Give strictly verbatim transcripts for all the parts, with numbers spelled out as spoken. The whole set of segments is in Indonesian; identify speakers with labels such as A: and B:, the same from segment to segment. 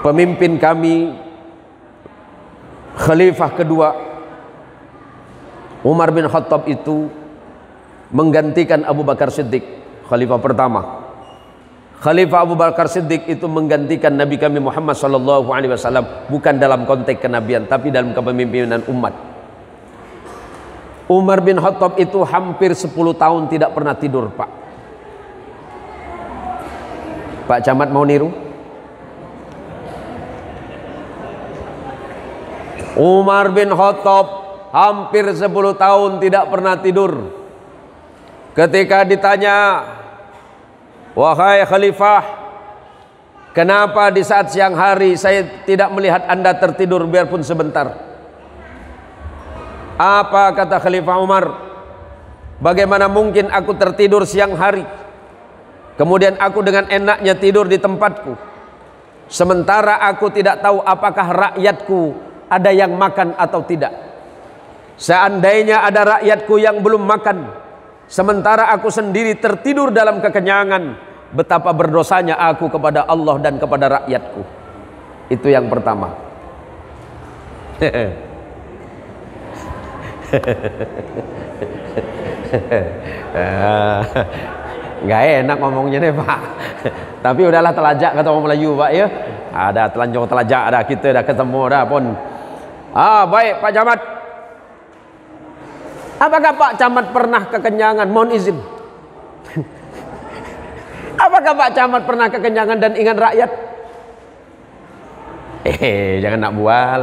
A: pemimpin kami, khalifah kedua Umar bin Khattab itu menggantikan Abu Bakar Siddiq, khalifah pertama. Khalifah Abu Bakar Siddiq itu menggantikan Nabi kami Muhammad sallallahu alaihi wasallam, bukan dalam konteks kenabian tapi dalam kepemimpinan umat. Umar bin Khattab itu hampir sepuluh tahun tidak pernah tidur, Pak. Pak Camat mau niru? Umar bin Khattab hampir sepuluh tahun tidak pernah tidur. Ketika ditanya, wahai khalifah, kenapa di saat siang hari saya tidak melihat Anda tertidur biarpun sebentar? Apa kata Khalifah Umar? Bagaimana mungkin aku tertidur siang hari, kemudian aku dengan enaknya tidur di tempatku, sementara aku tidak tahu apakah rakyatku ada yang makan atau tidak. Seandainya ada rakyatku yang belum makan, sementara aku sendiri tertidur dalam kekenyangan, betapa berdosanya aku kepada Allah dan kepada rakyatku. Itu yang pertama. Nggak enak ngomongnya nih, Pak. Tapi udahlah, telajak kata orang Melayu, Pak, ya. Ada telanjang telajak, ada kita dah ketemu dah pun. Ah, baik Pak Camat. Apakah Pak Camat pernah kekenyangan? Mohon izin. Apakah Pak Camat pernah kekenyangan dan ingat rakyat? Eh, jangan nak bual.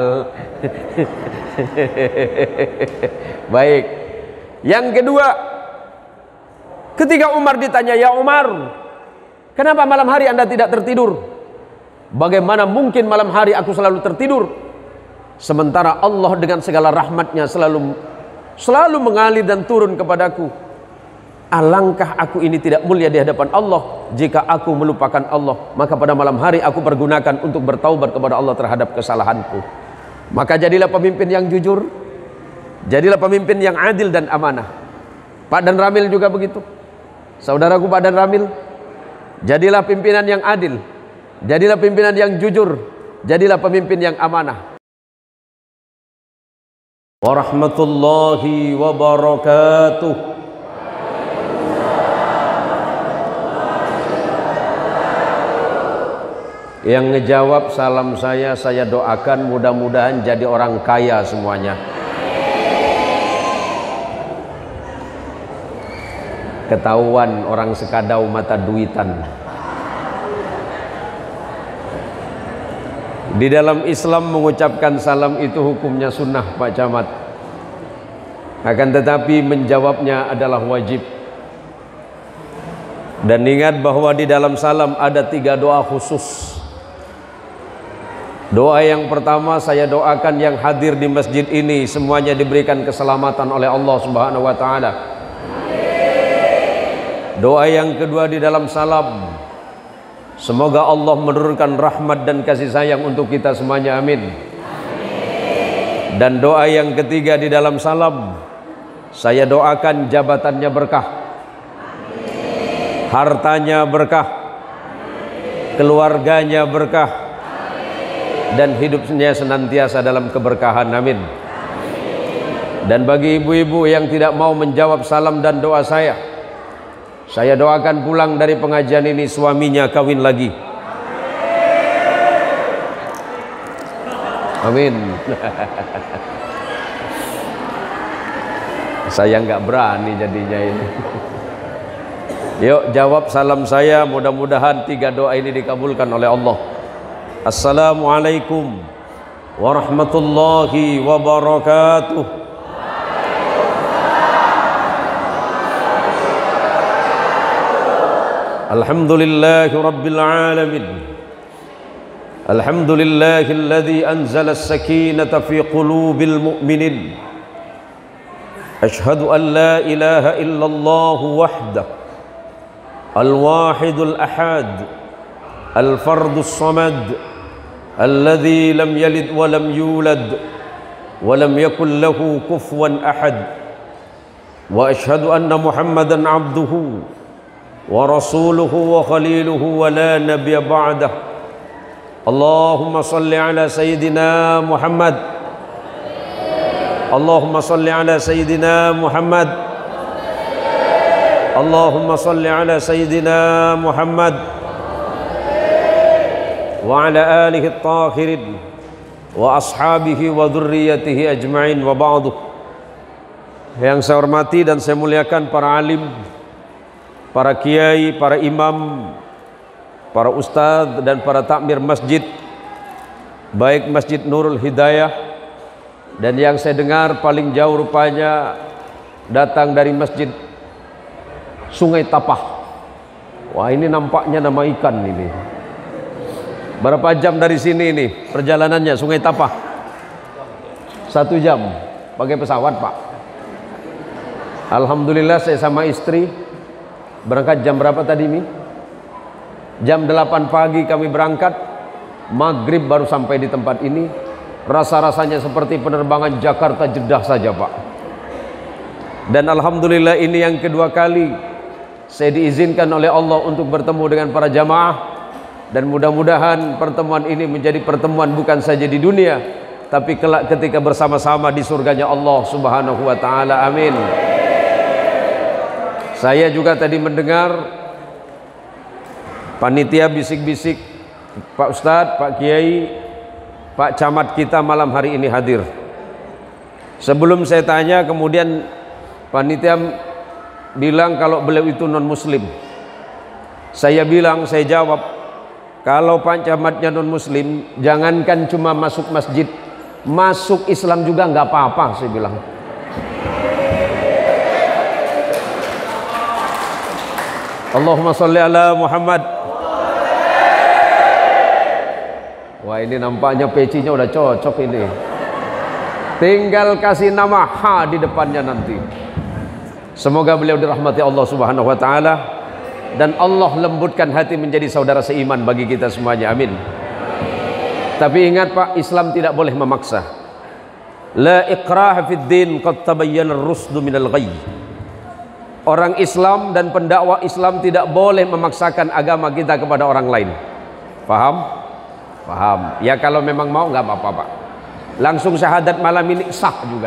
A: Baik. Yang kedua, ketika Umar ditanya, ya Umar, kenapa malam hari Anda tidak tertidur? Bagaimana mungkin malam hari aku selalu tertidur, sementara Allah dengan segala rahmatnya selalu selalu mengalir dan turun kepadaku. Alangkah aku ini tidak mulia di hadapan Allah jika aku melupakan Allah, maka pada malam hari aku pergunakan untuk bertaubat kepada Allah terhadap kesalahanku. Maka jadilah pemimpin yang jujur, jadilah pemimpin yang adil dan amanah. Pak Dan Ramil juga begitu. Saudaraku Pak Dan Ramil, jadilah pimpinan yang adil, jadilah pimpinan yang jujur, jadilah pemimpin yang amanah. Warahmatullahi wabarakatuh. Yang ngejawab salam saya, saya doakan mudah-mudahan jadi orang kaya semuanya. Ketahuan orang sekadau mata duitan. Di dalam Islam mengucapkan salam itu hukumnya sunnah, Pak Camat. Akan tetapi menjawabnya adalah wajib. Dan ingat bahwa di dalam salam ada tiga doa khusus. Doa yang pertama, saya doakan yang hadir di masjid ini semuanya diberikan keselamatan oleh Allah Subhanahu wa taala. Doa yang kedua di dalam salam, semoga Allah menurunkan rahmat dan kasih sayang untuk kita semuanya, amin. Dan doa yang ketiga di dalam salam, saya doakan jabatannya berkah, hartanya berkah, keluarganya berkah, dan hidupnya senantiasa dalam keberkahan, amin. Dan bagi ibu-ibu yang tidak mau menjawab salam dan doa saya, saya doakan pulang dari pengajian ini suaminya kawin lagi, amin. Saya nggak berani jadinya ini. Yuk jawab salam saya, mudah-mudahan tiga doa ini dikabulkan oleh Allah. Assalamualaikum warahmatullahi wabarakatuh. Alhamdulillahi rabbil alamin. Alhamdulillahilladzi anzala as-sakinata fi qulubil mu'minin. Ashhadu an la ilaha illallah wahdah al-wahidul ahad al-fardus samad الذي لم يلد ولم يولد ولم يكن له كفوا أحد وأشهد أن محمدا عبده ورسوله وخليله ولا نبي بعده Allahumma salli ala Sayyidina Muhammad. Allahumma salli ala Sayyidina Muhammad. Allahumma salli ala Sayyidina Muhammad wa ala alihi at-tahirin wa ashabihi wa dhurriyyatihi ajma'in, wa ba'du. Yang saya hormati dan saya muliakan para alim, para kiai, para imam, para ustadz dan para takmir masjid, baik Masjid Nurul Hidayah dan yang saya dengar paling jauh rupanya datang dari Masjid Sungai Tapah. Wah, ini nampaknya nama ikan ini. Berapa jam dari sini ini perjalanannya Sungai Tapah? Satu jam pakai pesawat, Pak. Alhamdulillah saya sama istri berangkat jam berapa tadi, Mi? Jam delapan pagi kami berangkat, maghrib baru sampai di tempat ini. Rasa-rasanya seperti penerbangan Jakarta Jeddah saja, Pak. Dan alhamdulillah ini yang kedua kali saya diizinkan oleh Allah untuk bertemu dengan para jamaah, dan mudah-mudahan pertemuan ini menjadi pertemuan bukan saja di dunia, tapi kelak ketika bersama-sama di surganya Allah Subhanahu wa taala. Amin. Saya juga tadi mendengar panitia bisik-bisik, Pak Ustadz, Pak Kiai, Pak Camat kita malam hari ini hadir. Sebelum saya tanya, kemudian panitia bilang kalau beliau itu non muslim. Saya bilang, saya jawab, kalau Pak Camatnya non muslim, jangankan cuma masuk masjid, masuk Islam juga nggak apa-apa, saya bilang. Allahumma sholli ala Muhammad. Wah, ini nampaknya pecinya udah cocok ini. Tinggal kasih nama H di depannya nanti. Semoga beliau dirahmati Allah Subhanahu wa taala dan Allah lembutkan hati menjadi saudara seiman bagi kita semuanya. Amin. Tapi ingat, Pak, Islam tidak boleh memaksa. La ikraha fid din, qad tabayyana ar-rusdu minal ghayy. Orang Islam dan pendakwah Islam tidak boleh memaksakan agama kita kepada orang lain. Paham? Paham. Ya kalau memang mau nggak apa-apa, Pak. Langsung syahadat malam ini sah juga.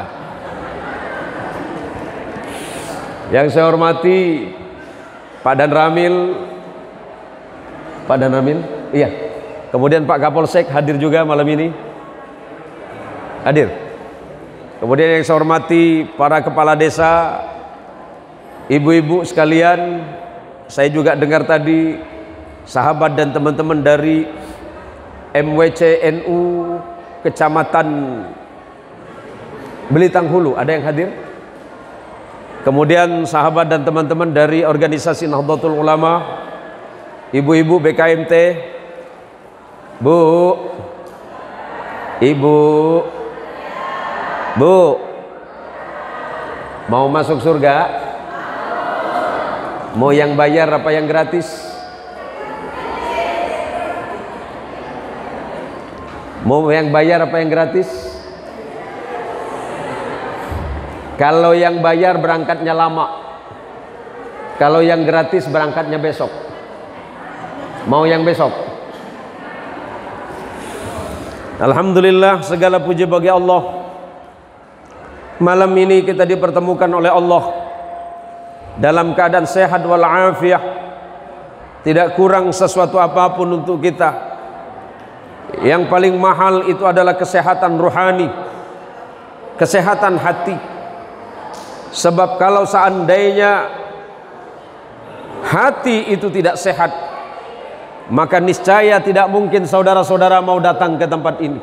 A: Yang saya hormati Pak Dan Ramil, Pak Dan Ramil, iya. Kemudian Pak Kapolsek hadir juga malam ini. Hadir. Kemudian yang saya hormati para kepala desa, ibu-ibu sekalian, saya juga dengar tadi sahabat dan teman-teman dari M W C N U Kecamatan Belitang Hulu, ada yang hadir? Kemudian sahabat dan teman-teman dari organisasi Nahdlatul Ulama, ibu-ibu B K M T, Bu, Ibu, Bu, mau masuk surga? Mau yang bayar apa yang gratis? Mau yang bayar apa yang gratis? Kalau yang bayar berangkatnya lama, kalau yang gratis berangkatnya besok. Mau yang besok? Alhamdulillah, segala puji bagi Allah. Malam ini kita dipertemukan oleh Allah dalam keadaan sehat walafiat, tidak kurang sesuatu apapun untuk kita. Yang paling mahal itu adalah kesehatan rohani, kesehatan hati. Sebab kalau seandainya hati itu tidak sehat, maka niscaya tidak mungkin saudara-saudara mau datang ke tempat ini.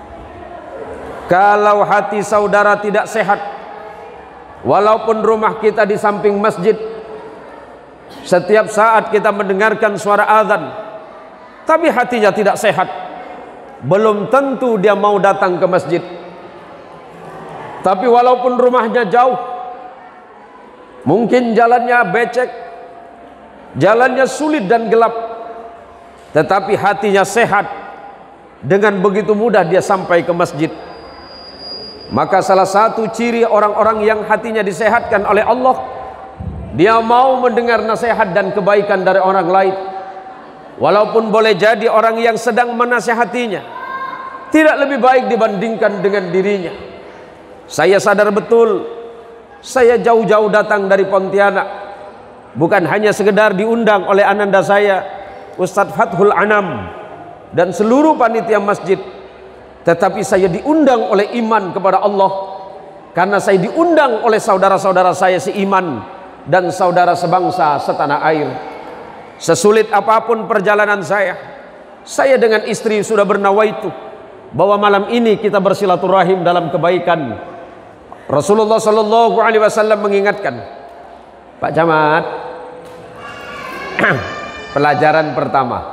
A: Kalau hati saudara tidak sehat, walaupun rumah kita di samping masjid, setiap saat kita mendengarkan suara azan, tapi hatinya tidak sehat, belum tentu dia mau datang ke masjid. Tapi walaupun rumahnya jauh, mungkin jalannya becek, jalannya sulit dan gelap, tetapi hatinya sehat, dengan begitu mudah dia sampai ke masjid. Maka salah satu ciri orang-orang yang hatinya disehatkan oleh Allah, dia mau mendengar nasihat dan kebaikan dari orang lain. walaupun boleh jadi orang yang sedang menasihatinya tidak lebih baik dibandingkan dengan dirinya. Saya sadar betul, saya jauh-jauh datang dari Pontianak, bukan hanya sekedar diundang oleh ananda saya Ustadz Fathul Anam dan seluruh panitia masjid, tetapi saya diundang oleh iman kepada Allah, karena saya diundang oleh saudara-saudara saya seiman dan saudara sebangsa setanah air. Sesulit apapun perjalanan saya, saya dengan istri sudah bernawaitu bahwa malam ini kita bersilaturahim dalam kebaikan. Rasulullah Shallallahu Alaihi Wasallam mengingatkan, Pak Camat, pelajaran pertama,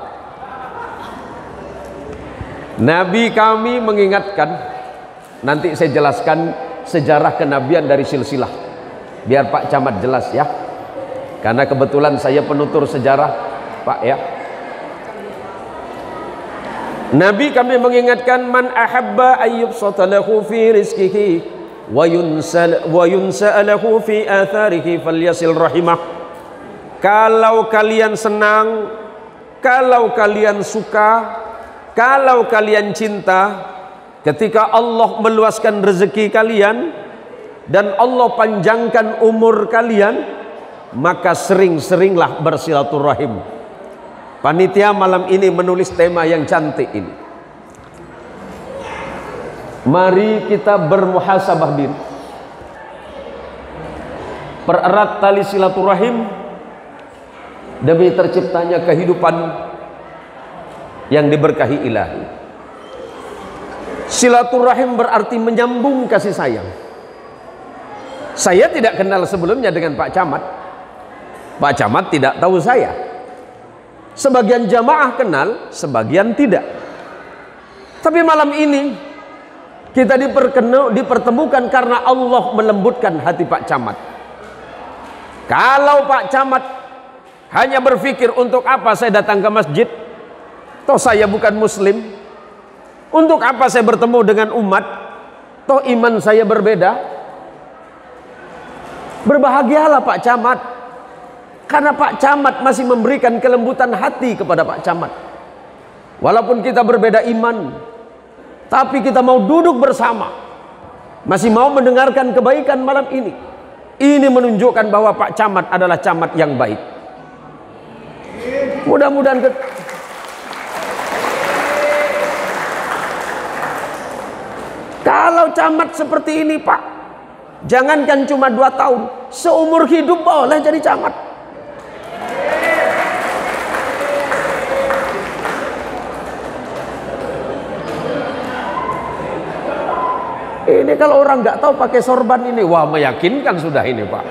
A: Nabi kami mengingatkan, nanti saya jelaskan sejarah kenabian dari silsilah, biar Pak Camat jelas ya, karena kebetulan saya penutur sejarah Pak ya. Nabi kami mengingatkan, man ahabba ayyubsata lahu fi rizqihi wa yunsal wa yunsa'alahu fi atharihi falyasil rahimah. Kalau kalian senang, kalau kalian suka, kalau kalian cinta ketika Allah meluaskan rezeki kalian dan Allah panjangkan umur kalian, maka sering-seringlah bersilaturahim. Panitia malam ini menulis tema yang cantik ini. Mari kita bermuhasabah diri, pererat tali silaturahim demi terciptanya kehidupan yang diberkahi ilahi. Silaturahim berarti menyambung kasih sayang. Saya tidak kenal sebelumnya dengan Pak Camat, Pak Camat tidak tahu saya. Sebagian jamaah kenal, sebagian tidak. Tapi malam ini kita dipertemukan karena Allah melembutkan hati Pak Camat. Kalau Pak Camat hanya berpikir, untuk apa saya datang ke masjid, toh saya bukan muslim, untuk apa saya bertemu dengan umat, toh iman saya berbeda. Berbahagialah Pak Camat, karena Pak Camat masih memberikan kelembutan hati kepada Pak Camat. Walaupun kita berbeda iman, tapi kita mau duduk bersama, masih mau mendengarkan kebaikan malam ini. Ini menunjukkan bahwa Pak Camat adalah camat yang baik. Mudah-mudahan ke... Kalau camat seperti ini Pak, jangankan cuma dua tahun, seumur hidup boleh jadi camat. Ini kalau orang nggak tahu pakai sorban ini, wah meyakinkan sudah ini Pak.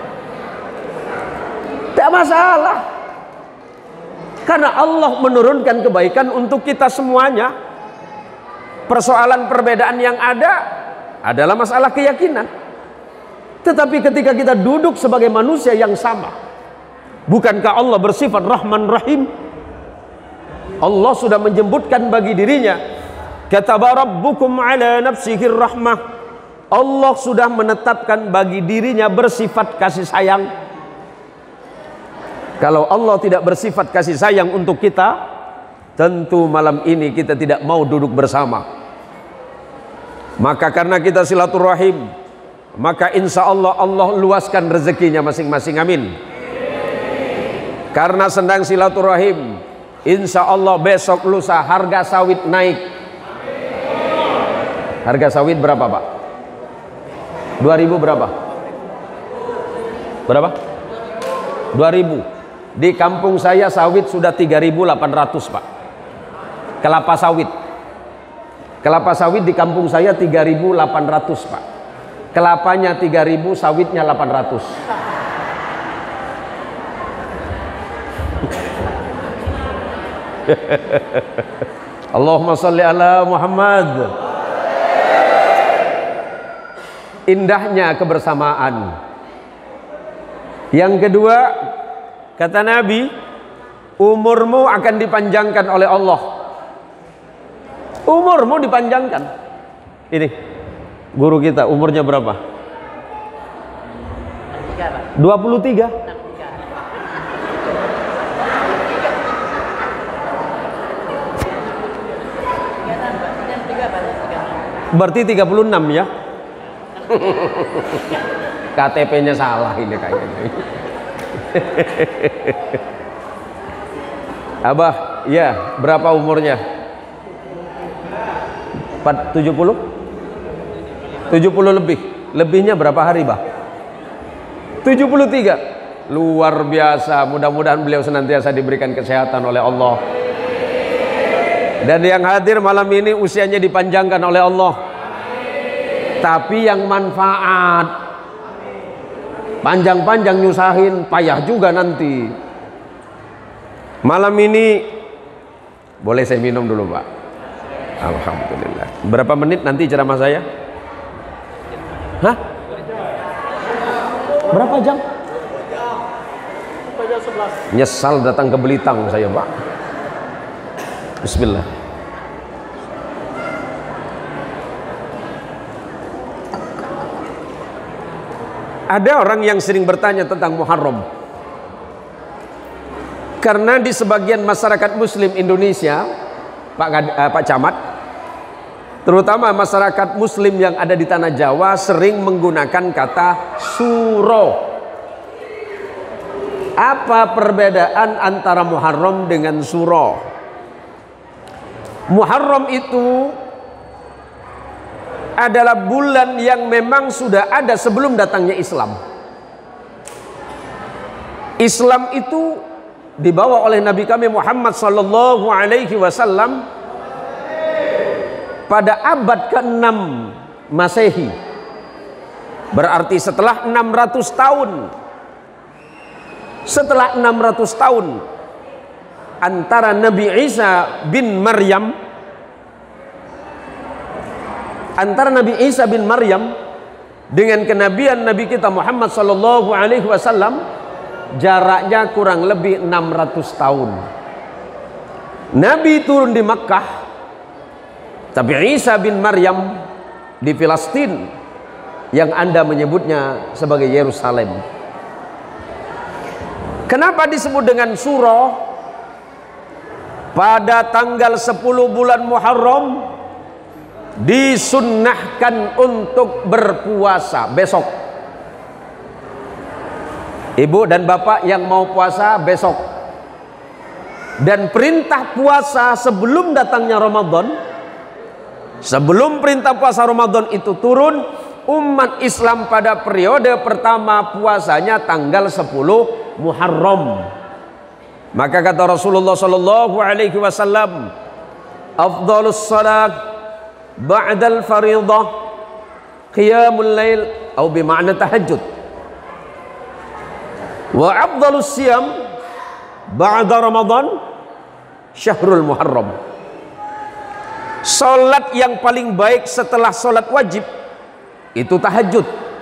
A: Tidak masalah, karena Allah menurunkan kebaikan untuk kita semuanya. Persoalan perbedaan yang ada adalah masalah keyakinan. Tetapi ketika kita duduk sebagai manusia yang sama, bukankah Allah bersifat Rahman Rahim? Allah sudah menjemputkan bagi dirinya, kataba rabbukum ala nafsihir rahmah. Allah sudah menetapkan bagi dirinya bersifat kasih sayang. Kalau Allah tidak bersifat kasih sayang untuk kita, tentu malam ini kita tidak mau duduk bersama. Maka karena kita silaturahim, maka insya Allah Allah luaskan rezekinya masing-masing, amin. Karena sedang silaturahim, insya Allah besok lusa harga sawit naik. Harga sawit berapa Pak? dua ribu berapa? Berapa? dua ribu. Di kampung saya sawit sudah tiga ribu delapan ratus Pak. Kelapa sawit. Kelapa sawit di kampung saya tiga ribu delapan ratus Pak. Kelapanya tiga ribu, sawitnya delapan ratus. Allahumma sholli ala Muhammad. Indahnya kebersamaan. Yang kedua, kata Nabi, umurmu akan dipanjangkan oleh Allah. Umurmu dipanjangkan. Ini guru kita umurnya berapa? dua puluh tiga. Berarti tiga puluh enam ya. K T P-nya salah ini kayaknya. Abah, ya, berapa umurnya? tujuh puluh? tujuh puluh lebih. Lebihnya berapa hari, Bah? tujuh puluh tiga. Luar biasa. Mudah-mudahan beliau senantiasa diberikan kesehatan oleh Allah. Dan yang hadir malam ini usianya dipanjangkan oleh Allah. Tapi yang manfaat. Panjang-panjang nyusahin, payah juga nanti. Malam ini boleh saya minum dulu, Pak? Alhamdulillah. Berapa menit nanti ceramah saya? Hah? Berapa jam? Nyesal datang ke Belitang saya, Pak. Bismillah. Ada orang yang sering bertanya tentang Muharram. Karena di sebagian masyarakat Muslim Indonesia, Pak, eh, Pak Camat, terutama masyarakat Muslim yang ada di tanah Jawa, sering menggunakan kata suro. Apa perbedaan antara Muharram dengan suro? Muharram itu adalah bulan yang memang sudah ada sebelum datangnya Islam. Islam itu dibawa oleh Nabi kami Muhammad sallallahu alaihi wasallam pada abad keenam Masehi. Berarti setelah enam ratus tahun. Setelah enam ratus tahun antara Nabi Isa bin Maryam antara Nabi Isa bin Maryam dengan kenabian Nabi kita Muhammad sallallahu alaihi wasallam jaraknya kurang lebih enam ratus tahun. Nabi turun di Makkah, tapi Isa bin Maryam di Filistin yang Anda menyebutnya sebagai Yerusalem. Kenapa disebut dengan suro? Pada tanggal sepuluh bulan Muharram disunnahkan untuk berpuasa besok. Ibu dan bapak yang mau puasa besok. Dan perintah puasa sebelum datangnya Ramadan, sebelum perintah puasa Ramadan itu turun, umat Islam pada periode pertama puasanya tanggal sepuluh Muharram. Maka kata Rasulullah sallallahu alaihi wasallam, afdhalus salat ba'dal fariḍah qiyamul lail atau bermakna tahajud. Wa afdhalus siyam ba'da Ramadan syahrul Muharram. Salat yang paling baik setelah salat wajib itu tahajud.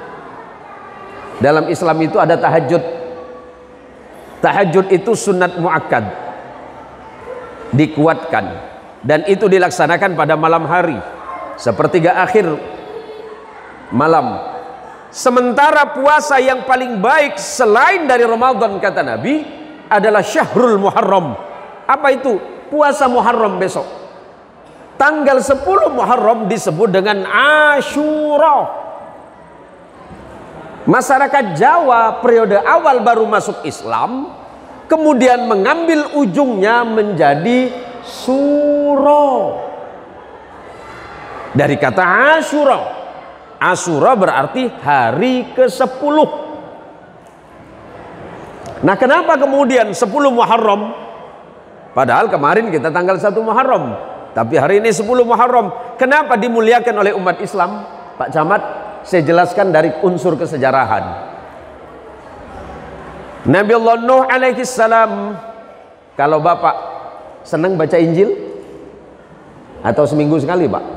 A: Dalam Islam itu ada tahajud. Tahajud itu sunat muakkad, dikuatkan, dan itu dilaksanakan pada malam hari, sepertiga akhir malam. Sementara puasa yang paling baik selain dari Ramadan kata Nabi adalah syahrul Muharram. Apa itu? Puasa Muharram besok. Tanggal sepuluh Muharram disebut dengan Asyura. Masyarakat Jawa periode awal baru masuk Islam, kemudian mengambil ujungnya menjadi suro. Dari kata Asyura. Asyura berarti hari ke sepuluh. Nah, kenapa kemudian sepuluh Muharram? Padahal kemarin kita tanggal satu Muharram, tapi hari ini sepuluh Muharram. Kenapa dimuliakan oleh umat Islam? Pak Camat, saya jelaskan dari unsur kesejarahan. Nabi Allah Nuh alaihi salam, kalau Bapak senang baca Injil atau seminggu sekali, Pak?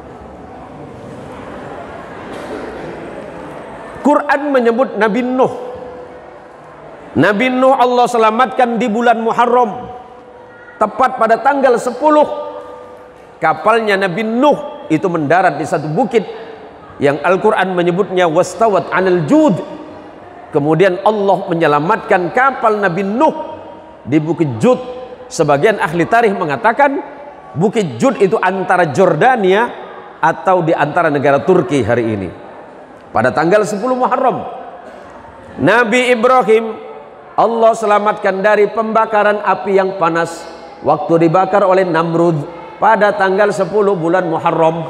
A: Quran menyebut Nabi Nuh. Nabi Nuh Allah selamatkan di bulan Muharram, tepat pada tanggal sepuluh. Kapalnya Nabi Nuh itu mendarat di satu bukit yang Al-Quran menyebutnya wastawat anil jud. Kemudian Allah menyelamatkan kapal Nabi Nuh di Bukit Jud. Sebagian ahli tarikh mengatakan Bukit Jud itu antara Jordania atau di antara negara Turki hari ini. Pada tanggal sepuluh Muharram, Nabi Ibrahim Allah selamatkan dari pembakaran api yang panas waktu dibakar oleh Namrud pada tanggal sepuluh bulan Muharram.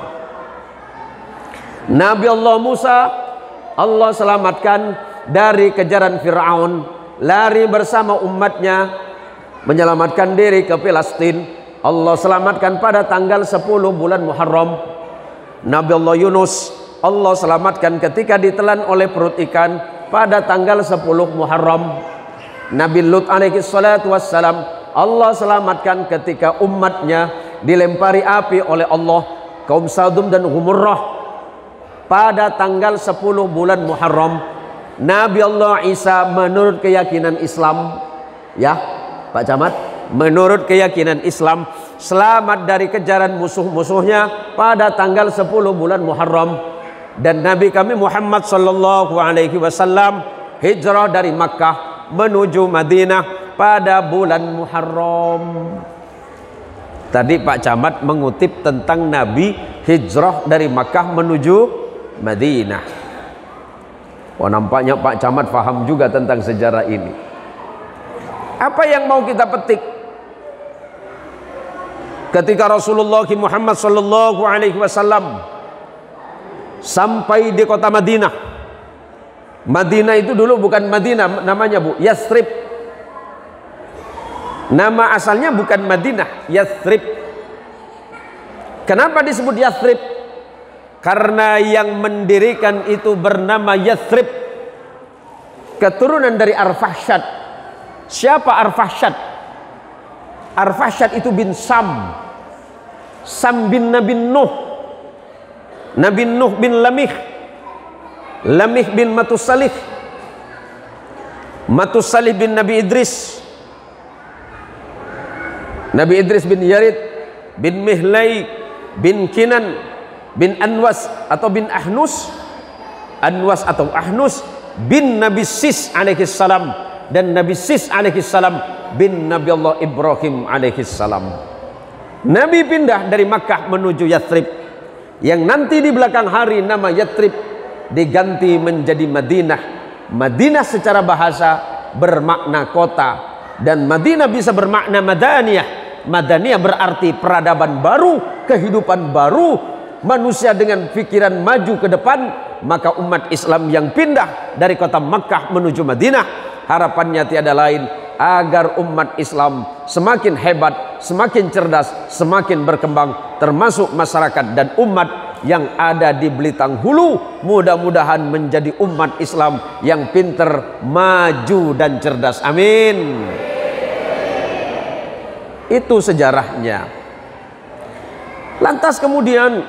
A: Nabi Allah Musa Allah selamatkan dari kejaran Fir'aun, lari bersama umatnya menyelamatkan diri ke Palestina. Allah selamatkan pada tanggal sepuluh bulan Muharram. Nabi Allah Yunus Allah selamatkan ketika ditelan oleh perut ikan pada tanggal sepuluh Muharram. Nabi Lut alaihi salatu wassalam Allah selamatkan ketika umatnya dilempari api oleh Allah, kaum Sadum dan Gumurrah, pada tanggal sepuluh bulan Muharram. Nabi Allah Isa menurut keyakinan Islam, ya Pak Camat, menurut keyakinan Islam selamat dari kejaran musuh-musuhnya pada tanggal sepuluh bulan Muharram. Dan Nabi kami Muhammad sallallahu alaihi wasallam hijrah dari Makkah menuju Madinah pada bulan Muharram. Tadi Pak Camat mengutip tentang Nabi hijrah dari Makkah menuju Madinah. Wah, nampaknya Pak Camat paham juga tentang sejarah ini. Apa yang mau kita petik? Ketika Rasulullah Muhammad sallallahu alaihi wasallam sampai di kota Madinah. Madinah itu dulu bukan Madinah, namanya Bu, Yathrib. Nama asalnya bukan Madinah, Yathrib. Kenapa disebut Yathrib? Karena yang mendirikan itu bernama Yathrib, keturunan dari Arfahsyad. Siapa Arfahsyad? Arfahsyad itu bin Sam. Sam bin Nabi Nuh. Nabi Nuh bin Lamih. Lamih bin Matusalih. Matusalih bin Nabi Idris. Nabi Idris bin Yarid bin Mihlai bin Kinan bin Anwas atau bin Ahnus. Anwas atau Ahnus bin Nabi Sis alaihi salam, dan Nabi Sis alaihi salam bin Nabi Allah Ibrahim alaihi salam. Nabi pindah dari Makkah menuju Yathrib, yang nanti di belakang hari nama Yathrib diganti menjadi Madinah. Madinah secara bahasa bermakna kota, dan Madinah bisa bermakna Madaniyah. Madaniyah berarti peradaban baru, kehidupan baru, manusia dengan pikiran maju ke depan. Maka umat Islam yang pindah dari kota Makkah menuju Madinah, harapannya tiada lain agar umat Islam semakin hebat, semakin cerdas, semakin berkembang, termasuk masyarakat dan umat yang ada di Belitung Hulu. Mudah-mudahan menjadi umat Islam yang pinter, maju dan cerdas. Amin. Itu sejarahnya. Lantas kemudian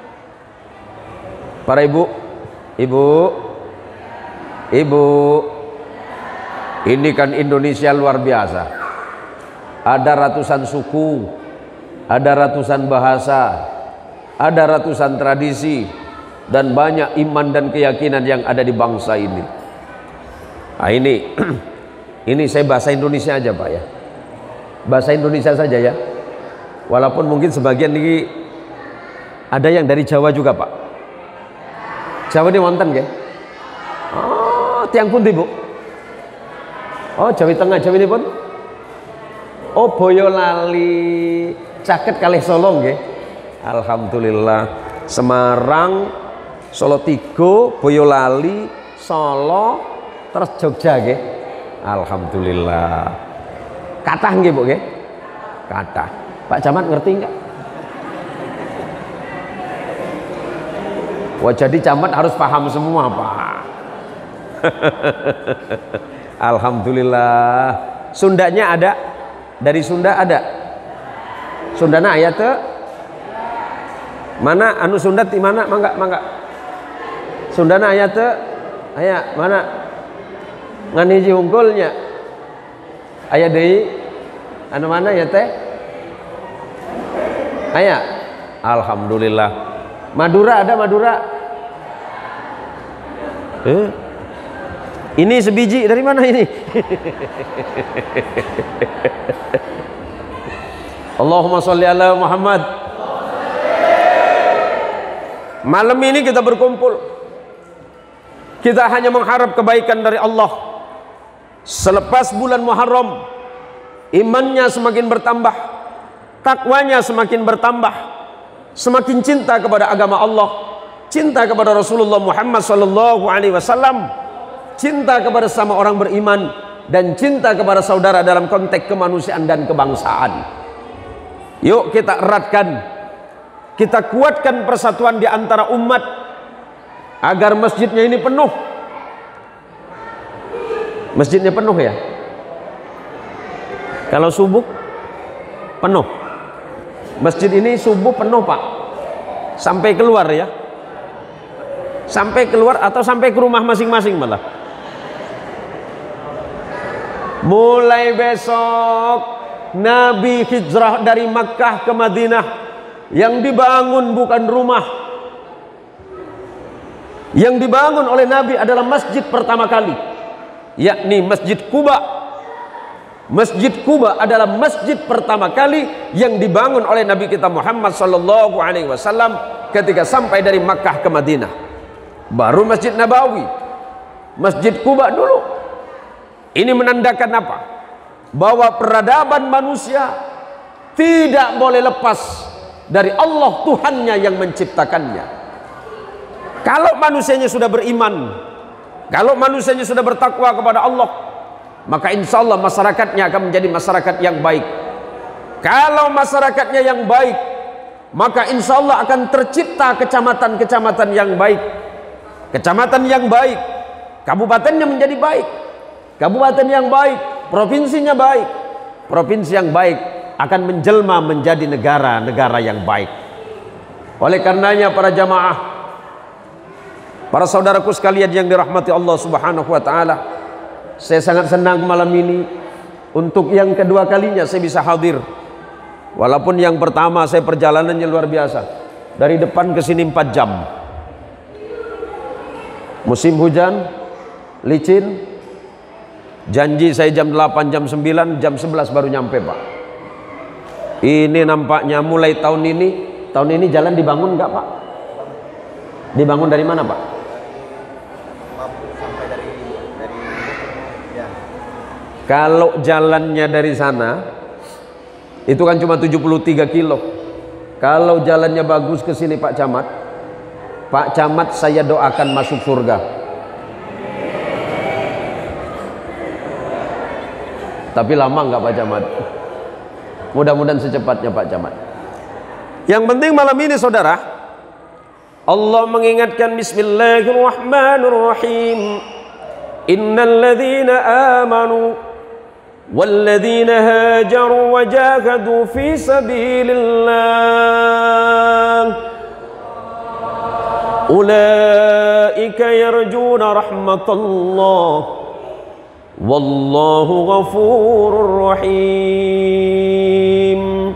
A: para ibu, ibu, ibu, ini kan Indonesia luar biasa. Ada ratusan suku, ada ratusan bahasa, ada ratusan tradisi, dan banyak iman dan keyakinan yang ada di bangsa ini. Nah ini, ini saya bahasa Indonesia aja Pak ya, bahasa Indonesia saja ya. Walaupun mungkin sebagian ini ada yang dari Jawa juga Pak. Jawa ini wonten nggih? Oh, tiang pundi Bu? Oh, Jawa Tengah, Jawa ini pun. Oh, Boyolali, caket kalih Solo nggih. Alhamdulillah. Semarang, Solo Tigo, Boyolali, Solo, terus Jogja nggih. Alhamdulillah. Kathah nggih Bu nggih? Kathah. Pak Camat ngerti enggak? Wah, jadi camat harus paham semua Pak. Alhamdulillah. Sundanya ada? Dari Sunda ada? Sundana ayat te? Mana anu Sunda di mana? Mangga, mangga. Sundana ayat te? Aya mana? Ngan hiji unggulnya. Aya deui? Anu mana ya teh? Aya. Alhamdulillah. Madura ada Madura? Eh? Ini sebiji dari mana ini? Allahumma sholli ala Muhammad. Malam ini kita berkumpul, kita hanya mengharap kebaikan dari Allah. Selepas bulan Muharram, imannya semakin bertambah, takwanya semakin bertambah, semakin cinta kepada agama Allah, cinta kepada Rasulullah Muhammad sallallahu alaihi wasallam, cinta kepada sama orang beriman, dan cinta kepada saudara dalam konteks kemanusiaan dan kebangsaan. Yuk kita eratkan, kita kuatkan persatuan di antara umat agar masjidnya ini penuh. Masjidnya penuh ya. Kalau subuh penuh. Masjid ini subuh penuh, Pak. Sampai keluar ya. Sampai keluar atau sampai ke rumah masing-masing malah. Mulai besok Nabi hijrah dari Makkah ke Madinah. Yang dibangun bukan rumah. Yang dibangun oleh Nabi adalah masjid pertama kali, yakni Masjid Quba. Masjid Quba adalah masjid pertama kali yang dibangun oleh Nabi kita Muhammad sallallahu alaihi wasallam ketika sampai dari Makkah ke Madinah. Baru Masjid Nabawi. Masjid Quba dulu. Ini menandakan apa? Bahwa peradaban manusia tidak boleh lepas dari Allah Tuhannya yang menciptakannya. Kalau manusianya sudah beriman, kalau manusianya sudah bertakwa kepada Allah, maka insya Allah masyarakatnya akan menjadi masyarakat yang baik. Kalau masyarakatnya yang baik, maka insya Allah akan tercipta kecamatan-kecamatan yang baik. Kecamatan yang baik, kabupatennya menjadi baik. Kabupaten yang baik, provinsinya baik. Provinsi yang baik akan menjelma menjadi negara-negara yang baik. Oleh karenanya para jamaah, para saudaraku sekalian yang dirahmati Allah Subhanahu wa taala, saya sangat senang malam ini untuk yang kedua kalinya saya bisa hadir. Walaupun yang pertama saya perjalanannya luar biasa. Dari depan ke sini empat jam. Musim hujan, licin. Janji saya jam delapan, jam sembilan, jam sebelas baru nyampe, Pak. Ini nampaknya mulai tahun ini, tahun ini jalan dibangun nggak, Pak? Dibangun dari mana, Pak?
B: Sampai dari dari ya.
A: Kalau jalannya dari sana itu kan cuma tujuh puluh tiga kilo. Kalau jalannya bagus ke sini Pak Camat, Pak Camat saya doakan masuk surga. Tapi lama nggak Pak Camat? Mudah-mudahan secepatnya Pak Camat. Yang penting malam ini saudara, Allah mengingatkan bismillahirrahmanirrahim. Innal ladzina amanu wal ladzina hajaru wa jahadu fi sabilillah ulaika yarjuna rahmatallah wallahu ghafurur rahim.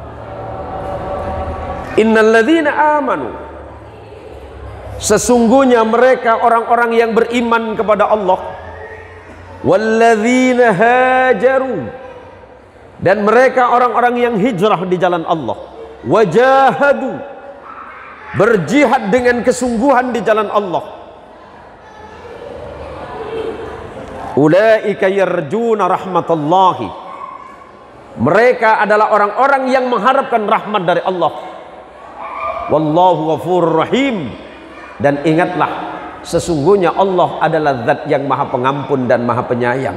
A: Innal ladzina amanu, sesungguhnya mereka orang-orang yang beriman kepada Allah, walladzina hajaru, dan mereka orang-orang yang hijrah di jalan Allah, wajahadu, berjihad dengan kesungguhan di jalan Allah, ulaika yarjuna rahmatallahi, mereka adalah orang-orang yang mengharapkan rahmat dari Allah, wallahu ghafurur rahim. Dan ingatlah, sesungguhnya Allah adalah zat yang maha pengampun dan maha penyayang.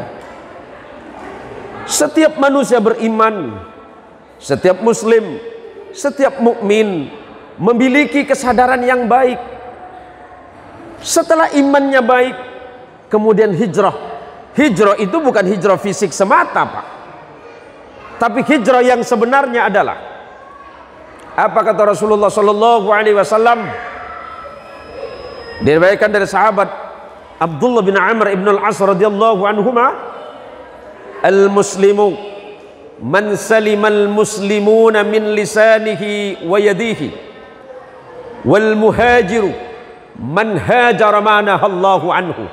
A: Setiap manusia beriman, setiap muslim, setiap mukmin memiliki kesadaran yang baik. Setelah imannya baik, kemudian hijrah. Hijrah itu bukan hijrah fisik semata, Pak. Tapi hijrah yang sebenarnya adalah apa kata Rasulullah sallallahu alaihi wasallam? Diriwayatkan dari sahabat Abdullah bin Amr ibn al-As radhiyallahu anhuma, al-muslimu man salimal muslimuna min lisanihi wa yadihi, wal muhajiru man hajara ma nahallahu anhu.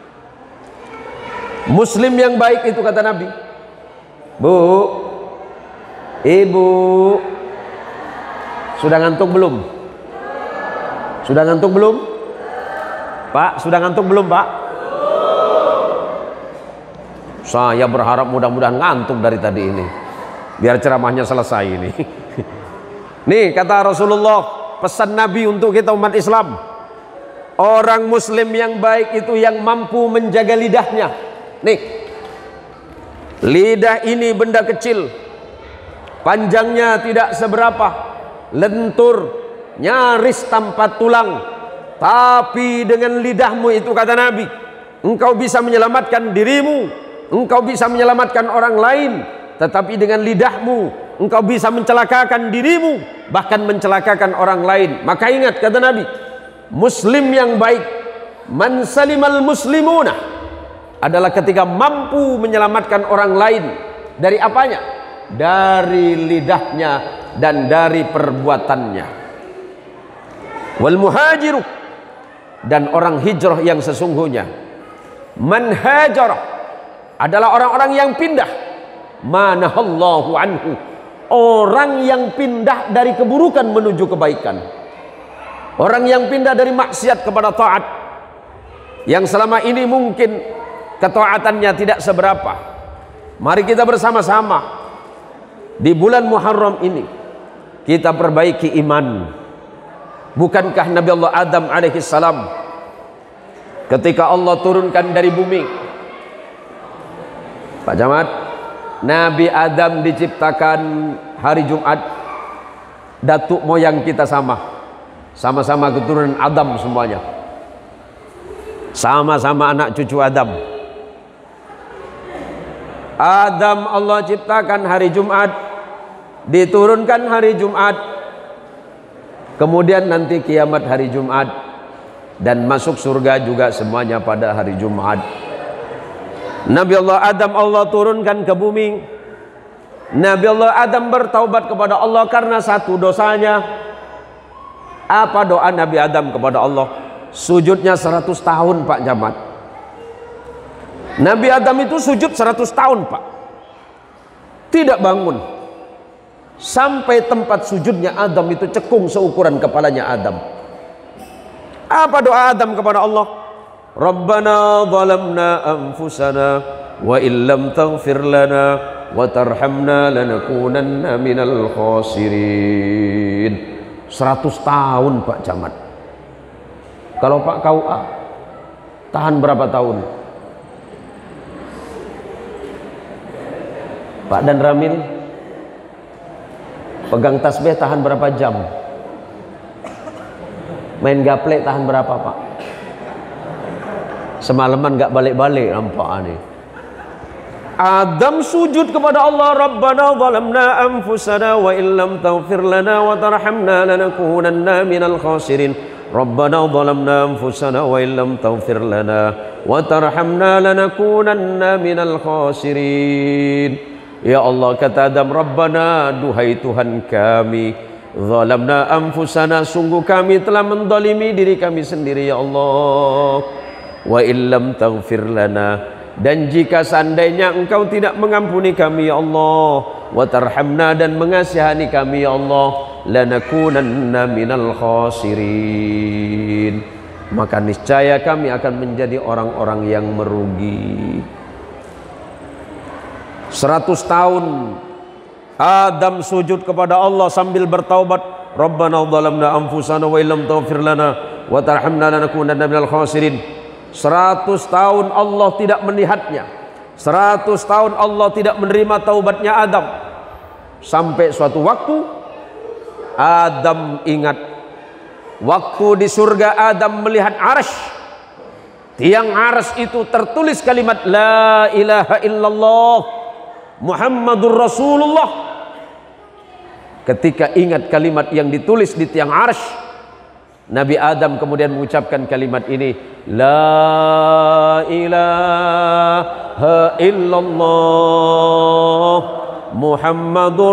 A: Muslim yang baik itu kata Nabi, Bu, Ibu, sudah ngantuk belum? Sudah ngantuk belum? Pak, sudah ngantuk belum, Pak? Saya berharap mudah-mudahan ngantuk dari tadi ini, biar ceramahnya selesai ini. Nih kata Rasulullah, pesan Nabi untuk kita umat Islam, orang muslim yang baik itu yang mampu menjaga lidahnya. Nih, lidah ini benda kecil, panjangnya tidak seberapa, lentur, nyaris tanpa tulang, tapi dengan lidahmu itu kata Nabi, engkau bisa menyelamatkan dirimu, engkau bisa menyelamatkan orang lain. Tetapi dengan lidahmu engkau bisa mencelakakan dirimu, bahkan mencelakakan orang lain. Maka ingat kata Nabi, muslim yang baik, man salimal muslimuna, adalah ketika mampu menyelamatkan orang lain. Dari apanya? Dari lidahnya dan dari perbuatannya. Wal muhajiru, dan orang hijrah yang sesungguhnya, man hajara, adalah orang-orang yang pindah, manahallahu anhu, orang yang pindah dari keburukan menuju kebaikan, orang yang pindah dari maksiat kepada taat, yang selama ini mungkin ketaatannya tidak seberapa. Mari kita bersama-sama di bulan Muharram ini kita perbaiki iman. Bukankah Nabi Allah Adam alaihi salam ketika Allah turunkan dari bumi, Pak Camat, Nabi Adam diciptakan hari Jumat, datuk moyang kita sama, sama-sama keturunan Adam semuanya, sama-sama anak cucu Adam. Adam Allah ciptakan hari Jumat, diturunkan hari Jumat, kemudian nanti kiamat hari Jumat, dan masuk surga juga semuanya pada hari Jumat. Nabi Allah Adam Allah turunkan ke bumi. Nabi Allah Adam bertaubat kepada Allah karena satu dosanya. Apa doa Nabi Adam kepada Allah? Sujudnya seratus tahun, Pak Jamat. Nabi Adam itu sujud seratus tahun, Pak, tidak bangun sampai tempat sujudnya Adam itu cekung seukuran kepalanya Adam. Apa doa Adam kepada Allah? Rabbana zalamna anfusana wa illam taghfir lana wa tarhamna lanakunanna minal khasirin. Seratus tahun, Pak Camat. Kalau Pak K U A tahan berapa tahun? Pak Dan Ramil pegang tasbih tahan berapa jam? Main gaple tahan berapa, Pak? Semalaman gak balik-balik nampak nih. Adam sujud kepada Allah, Rabbana zalamna anfusana wa illam taghfir lana wa tarhamna lanakunanna minal khasirin. Rabbana zalamna anfusana wa illam taghfir lana wa tarhamna lanakunanna minal khasirin. Ya Allah, kata Adam, Rabbana, duhai Tuhan kami, zalamna anfusana, sungguh kami telah mendolimi diri kami sendiri ya Allah. Wa illam taghfir lana, dan jika seandainya engkau tidak mengampuni kami ya Allah, wa tarhamna, dan mengasihani kami ya Allah, lanakunanna minal khasirin, maka niscaya kami akan menjadi orang-orang yang merugi. Seratus tahun Adam sujud kepada Allah sambil bertaubat, Rabbana zalamna anfusana wa illam taghfir lana wa tarhamna lanakunanna minal khasirin. Seratus tahun Allah tidak melihatnya, seratus tahun Allah tidak menerima taubatnya Adam. Sampai suatu waktu Adam ingat, waktu di surga Adam melihat arsy, tiang arsy itu tertulis kalimat La ilaha illallah Muhammadur Rasulullah. Ketika ingat kalimat yang ditulis di tiang arsy, Nabi Adam kemudian mengucapkan kalimat ini, La ilaha illallah Muhammadur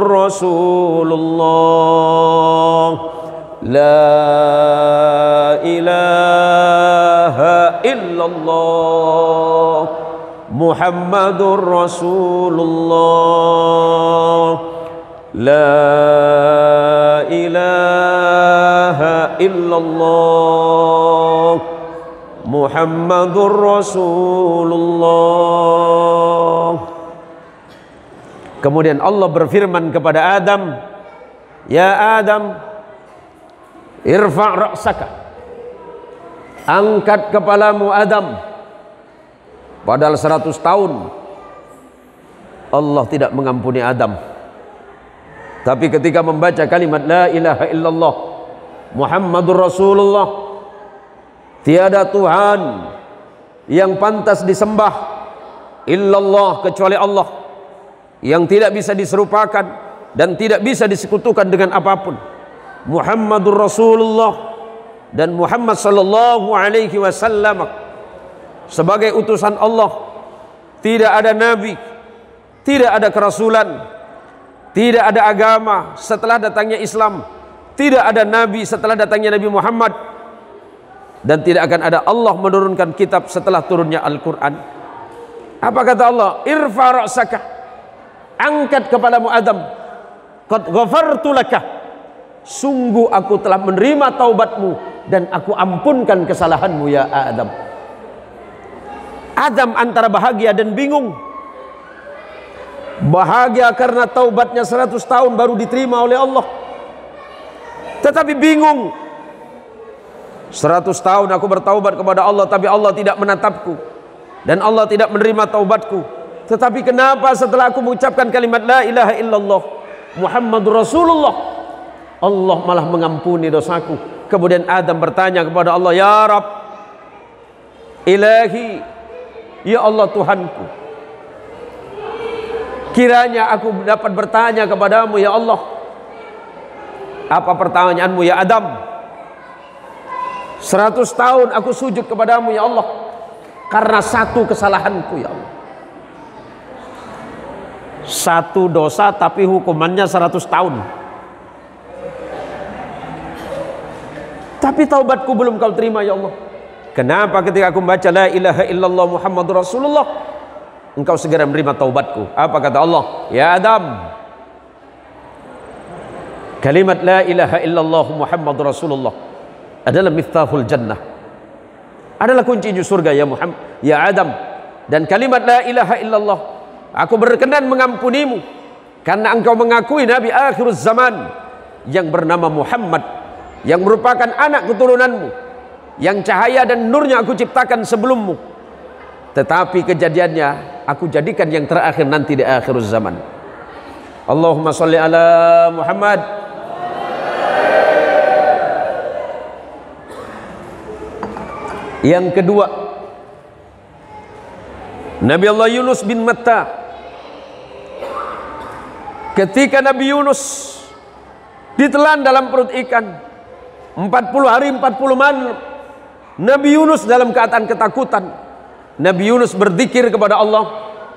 A: Rasulullah. La ilaha illallah Muhammadur Rasulullah. La ilaha ilaha illallah Muhammadur Rasulullah. Kemudian Allah berfirman kepada Adam, ya Adam, irfa' ra'saka, angkat kepalamu Adam. Padahal seratus tahun Allah tidak mengampuni Adam. Tapi ketika membaca kalimat la ilaha illallah Muhammadur Rasulullah, tiada Tuhan yang pantas disembah illallah kecuali Allah, yang tidak bisa diserupakan dan tidak bisa disekutukan dengan apapun, Muhammadur Rasulullah, dan Muhammad sallallahu alaihi wasallam sebagai utusan Allah. Tidak ada nabi, tidak ada kerasulan, tidak ada agama setelah datangnya Islam, tidak ada nabi setelah datangnya Nabi Muhammad, dan tidak akan ada Allah menurunkan kitab setelah turunnya Al-Quran. Apa kata Allah? Irfa ra'saka, angkat kepalamu Adam, qad ghafartu laka, sungguh aku telah menerima taubatmu dan aku ampunkan kesalahanmu ya Adam. Adam antara bahagia dan bingung. Bahagia karena taubatnya seratus tahun baru diterima oleh Allah, tetapi bingung, seratus tahun aku bertaubat kepada Allah tapi Allah tidak menatapku dan Allah tidak menerima taubatku. Tetapi kenapa setelah aku mengucapkan kalimat la ilaha illallah Muhammadur Rasulullah, Allah malah mengampuni dosaku? Kemudian Adam bertanya kepada Allah, ya Rabb, Ilahi, ya Allah Tuhanku, kiranya aku dapat bertanya kepadamu ya Allah. Apa pertanyaanmu ya Adam? Seratus tahun aku sujud kepadamu ya Allah karena satu kesalahanku ya Allah. Satu dosa tapi hukumannya seratus tahun. Tapi taubatku belum kau terima ya Allah. Kenapa ketika aku membaca la ilaha illallah Muhammadur Rasulullah engkau segera menerima taubatku? Apa kata Allah? Ya Adam, kalimat la ilaha illallah Muhammadur Rasulullah adalah miftahul jannah, adalah kunci surga ya Muhammad, ya Adam. Dan kalimat la ilaha illallah, aku berkenan mengampunimu karena engkau mengakui Nabi akhir zaman yang bernama Muhammad, yang merupakan anak keturunanmu, yang cahaya dan nurnya aku ciptakan sebelummu. Tetapi kejadiannya aku jadikan yang terakhir nanti di akhir zaman. Allahumma sholli ala Muhammad. Yang kedua, Nabi Allah Yunus bin Matta. Ketika Nabi Yunus ditelan dalam perut ikan empat puluh hari empat puluh malam, Nabi Yunus dalam keadaan ketakutan. Nabi Yunus berzikir kepada Allah,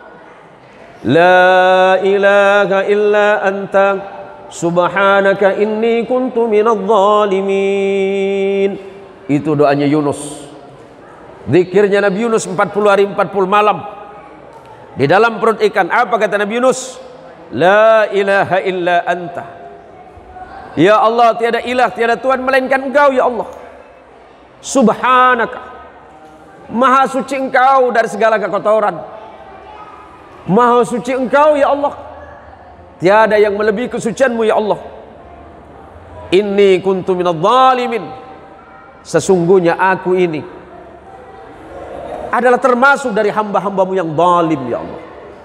A: la ilaha illa anta subhanaka inni kuntu minadh dhalimin. Itu doanya Yunus, zikirnya Nabi Yunus empat puluh hari empat puluh malam di dalam perut ikan. Apa kata Nabi Yunus? La ilaha illa anta, ya Allah, tiada ilah, tiada Tuhan melainkan Engkau ya Allah. Subhanaka, maha suci Engkau dari segala kekotoran. Maha suci Engkau ya Allah, tiada yang melebihi kesucianmu ya Allah. Inni kuntu minadh dhalimin, sesungguhnya aku ini adalah termasuk dari hamba-hambamu yang zalim ya Allah.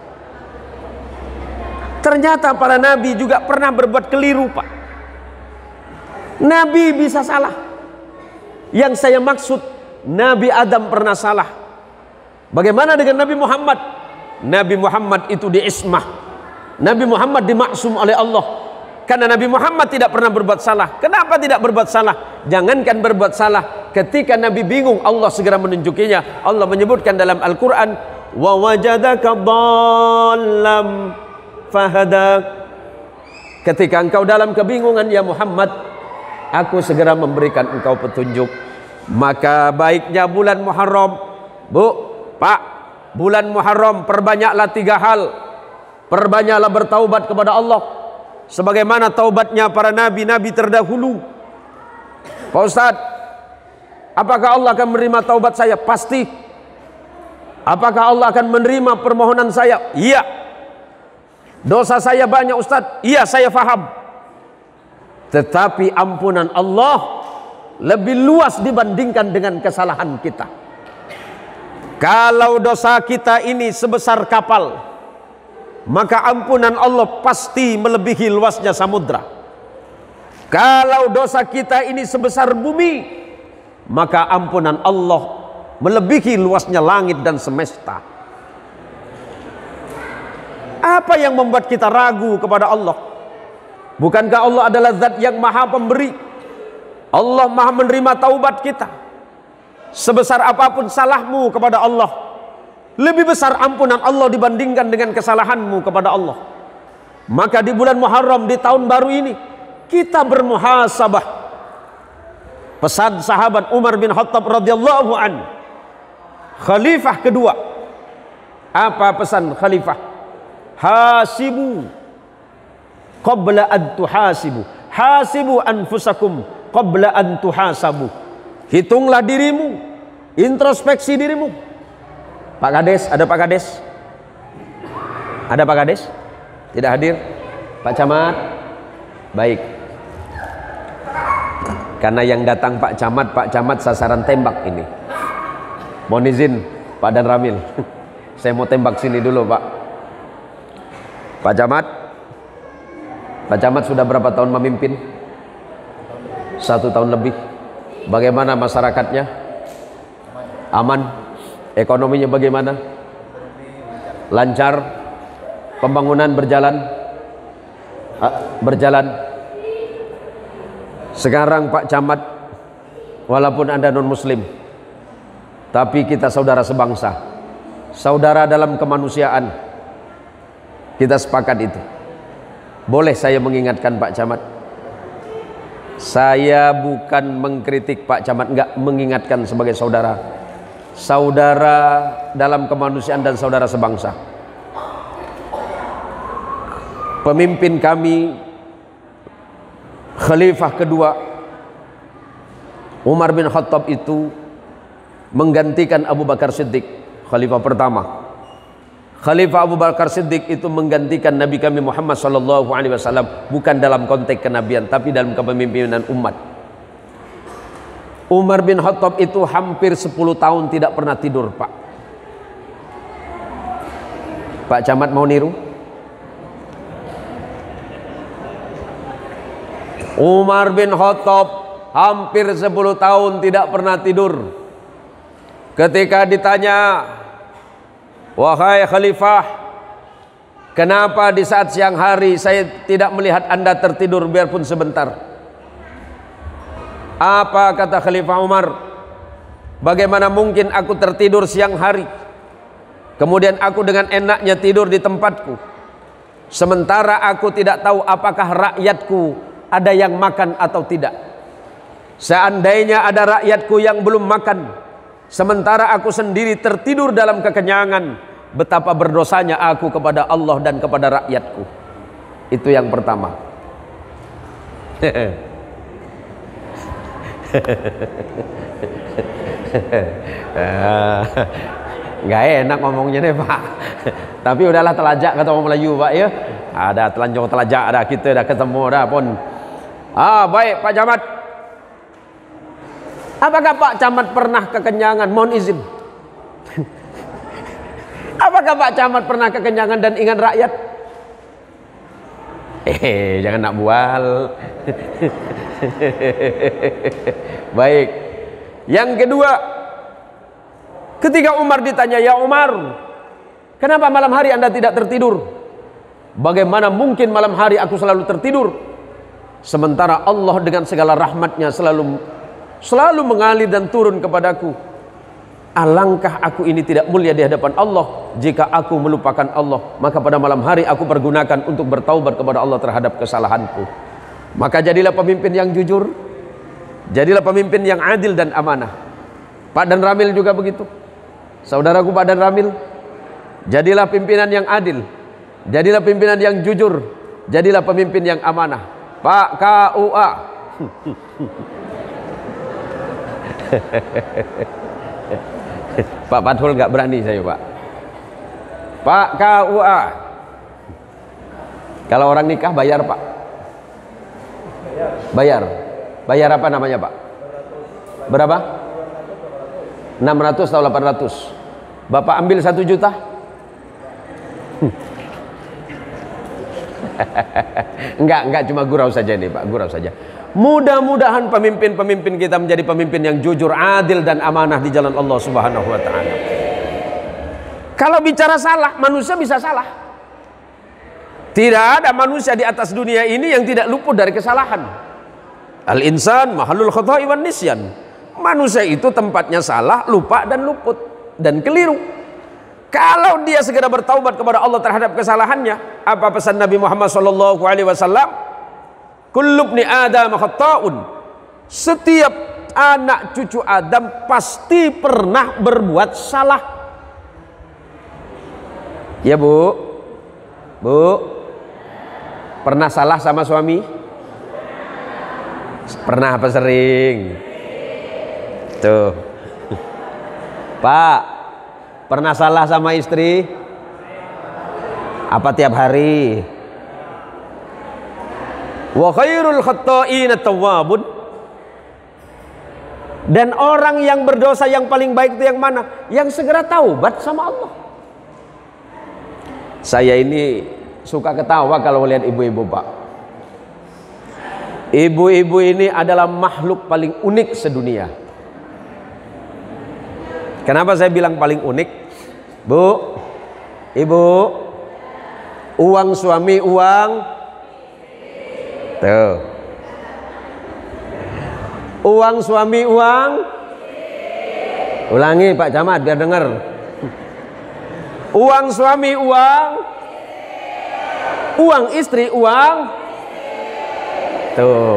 A: Ternyata para nabi juga pernah berbuat keliru, Pak. Nabi bisa salah. Yang saya maksud, Nabi Adam pernah salah. Bagaimana dengan Nabi Muhammad? Nabi Muhammad itu diismah. Nabi Muhammad dimaksum oleh Allah. Karena Nabi Muhammad tidak pernah berbuat salah. Kenapa tidak berbuat salah? Jangankan berbuat salah, ketika Nabi bingung, Allah segera menunjukinya. Allah menyebutkan dalam Al-Quran, wa wajadaka dhallam fahada. Ketika engkau dalam kebingungan ya Muhammad, aku segera memberikan engkau petunjuk. Maka baiknya bulan Muharram, Bu, Pak, bulan Muharram perbanyaklah tiga hal. Perbanyaklah bertaubat kepada Allah sebagaimana taubatnya para nabi-nabi terdahulu. Pak Ustadz, apakah Allah akan menerima taubat saya? Pasti. Apakah Allah akan menerima permohonan saya? Iya. Dosa saya banyak Ustadz? Iya, saya faham. Tetapi ampunan Allah lebih luas dibandingkan dengan kesalahan kita. Kalau dosa kita ini sebesar kapal, maka ampunan Allah pasti melebihi luasnya samudra. Kalau dosa kita ini sebesar bumi, maka ampunan Allah melebihi luasnya langit dan semesta. Apa yang membuat kita ragu kepada Allah? Bukankah Allah adalah zat yang maha pemberi? Allah maha menerima taubat kita. Sebesar apapun salahmu kepada Allah, lebih besar ampunan Allah dibandingkan dengan kesalahanmu kepada Allah. Maka di bulan Muharram, di tahun baru ini, kita bermuhasabah. Pesan sahabat Umar bin Khattab radhiyallahu anhu, khalifah kedua. Apa pesan khalifah? Hasibu qabla an tuhasibu. Hasibu anfusakum qabla an tuhasabu. Hitunglah dirimu, introspeksi dirimu. Pak Kades, ada Pak Kades? Ada Pak Kades? Tidak hadir? Pak Camat? Baik. Karena yang datang Pak Camat, Pak Camat sasaran tembak ini. Mohon izin Pak Dan Ramil, saya mau tembak sini dulu Pak. Pak Camat, Pak Camat sudah berapa tahun memimpin? Satu tahun lebih. Bagaimana masyarakatnya? Aman? Ekonominya bagaimana? Lancar? Pembangunan berjalan? Berjalan. Sekarang Pak Camat, walaupun Anda non muslim, tapi kita saudara sebangsa, saudara dalam kemanusiaan. Kita sepakat itu. Boleh saya mengingatkan Pak Camat? Saya bukan mengkritik Pak Camat, enggak, mengingatkan sebagai saudara. Saudara dalam kemanusiaan dan saudara sebangsa. Pemimpin kami, khalifah kedua Umar bin Khattab itu menggantikan Abu Bakar Siddiq, khalifah pertama. Khalifah Abu Bakar Siddiq itu menggantikan Nabi kami Muhammad sallallahu alaihi wasallam, bukan dalam konteks kenabian tapi dalam kepemimpinan umat. Umar bin Khattab itu hampir sepuluh tahun tidak pernah tidur, Pak. Pak Camat mau niru? Umar bin Khattab hampir sepuluh tahun tidak pernah tidur. Ketika ditanya, wahai khalifah, kenapa di saat siang hari saya tidak melihat Anda tertidur biarpun sebentar? Apa kata Khalifah Umar? Bagaimana mungkin aku tertidur siang hari, kemudian aku dengan enaknya tidur di tempatku, sementara aku tidak tahu apakah rakyatku ada yang makan atau tidak. Seandainya ada rakyatku yang belum makan, sementara aku sendiri tertidur dalam kekenyangan, betapa berdosanya aku kepada Allah dan kepada rakyatku. Itu yang pertama. Nggak enak ngomongnya nih Pak. Tapi udahlah, telajak kata orang Melayu Pak ya. Ada telanjang telajak, ada kita dah ketemu dah pun. Ah baik Pak Camat. Apakah Pak Camat pernah kekenyangan? Mohon izin. Apakah Pak Camat pernah kekenyangan dan ingat rakyat? Eh, jangan nak bual. Baik. Yang kedua, ketika Umar ditanya, ya Umar, kenapa malam hari Anda tidak tertidur? Bagaimana mungkin malam hari aku selalu tertidur, sementara Allah dengan segala rahmatnya selalu selalu mengalir dan turun kepadaku. Alangkah aku ini tidak mulia di hadapan Allah jika aku melupakan Allah. Maka pada malam hari aku pergunakan untuk bertaubat kepada Allah terhadap kesalahanku. Maka jadilah pemimpin yang jujur, jadilah pemimpin yang adil dan amanah. Pak Dan Ramil juga begitu. Saudaraku Pak Dan Ramil, jadilah pimpinan yang adil, jadilah pimpinan yang jujur, jadilah pemimpin yang amanah. Pak K U A, Pak Fathul nggak berani saya, Pak. Pak K U A. Kalau orang nikah bayar, Pak. Bayar. Bayar apa namanya, Pak? Berapa? enam ratus atau delapan ratus? Bapak ambil satu juta? Enggak, enggak, cuma gurau saja nih, Pak, gurau saja. Mudah-mudahan pemimpin-pemimpin kita menjadi pemimpin yang jujur, adil dan amanah di jalan Allah Subhanahu wa taala. Kalau bicara salah, manusia bisa salah. Tidak ada manusia di atas dunia ini yang tidak luput dari kesalahan. Al-insan mahallul khata'i wan nisyan. Manusia itu tempatnya salah, lupa dan luput dan keliru. Kalau dia segera bertaubat kepada Allah terhadap kesalahannya, apa pesan Nabi Muhammad sallallahu alaihi wasallam? Kullu ibni Adam khata'un. Setiap anak cucu Adam pasti pernah berbuat salah. Ya, Bu. Bu. Pernah salah sama suami? Pernah apa sering? Tuh. Pak, pernah salah sama istri? Apa tiap hari? Wa khairul khatta'ina tawwabun. Dan orang yang berdosa yang paling baik itu yang mana? Yang segera taubat sama Allah. Saya ini suka ketawa kalau lihat ibu-ibu, Pak. Ibu-ibu ini adalah makhluk paling unik sedunia. Kenapa saya bilang paling unik? Bu, ibu, uang suami uang, tuh, uang suami uang, ulangi Pak Camat biar dengar. Uang suami uang, uang istri uang, tuh.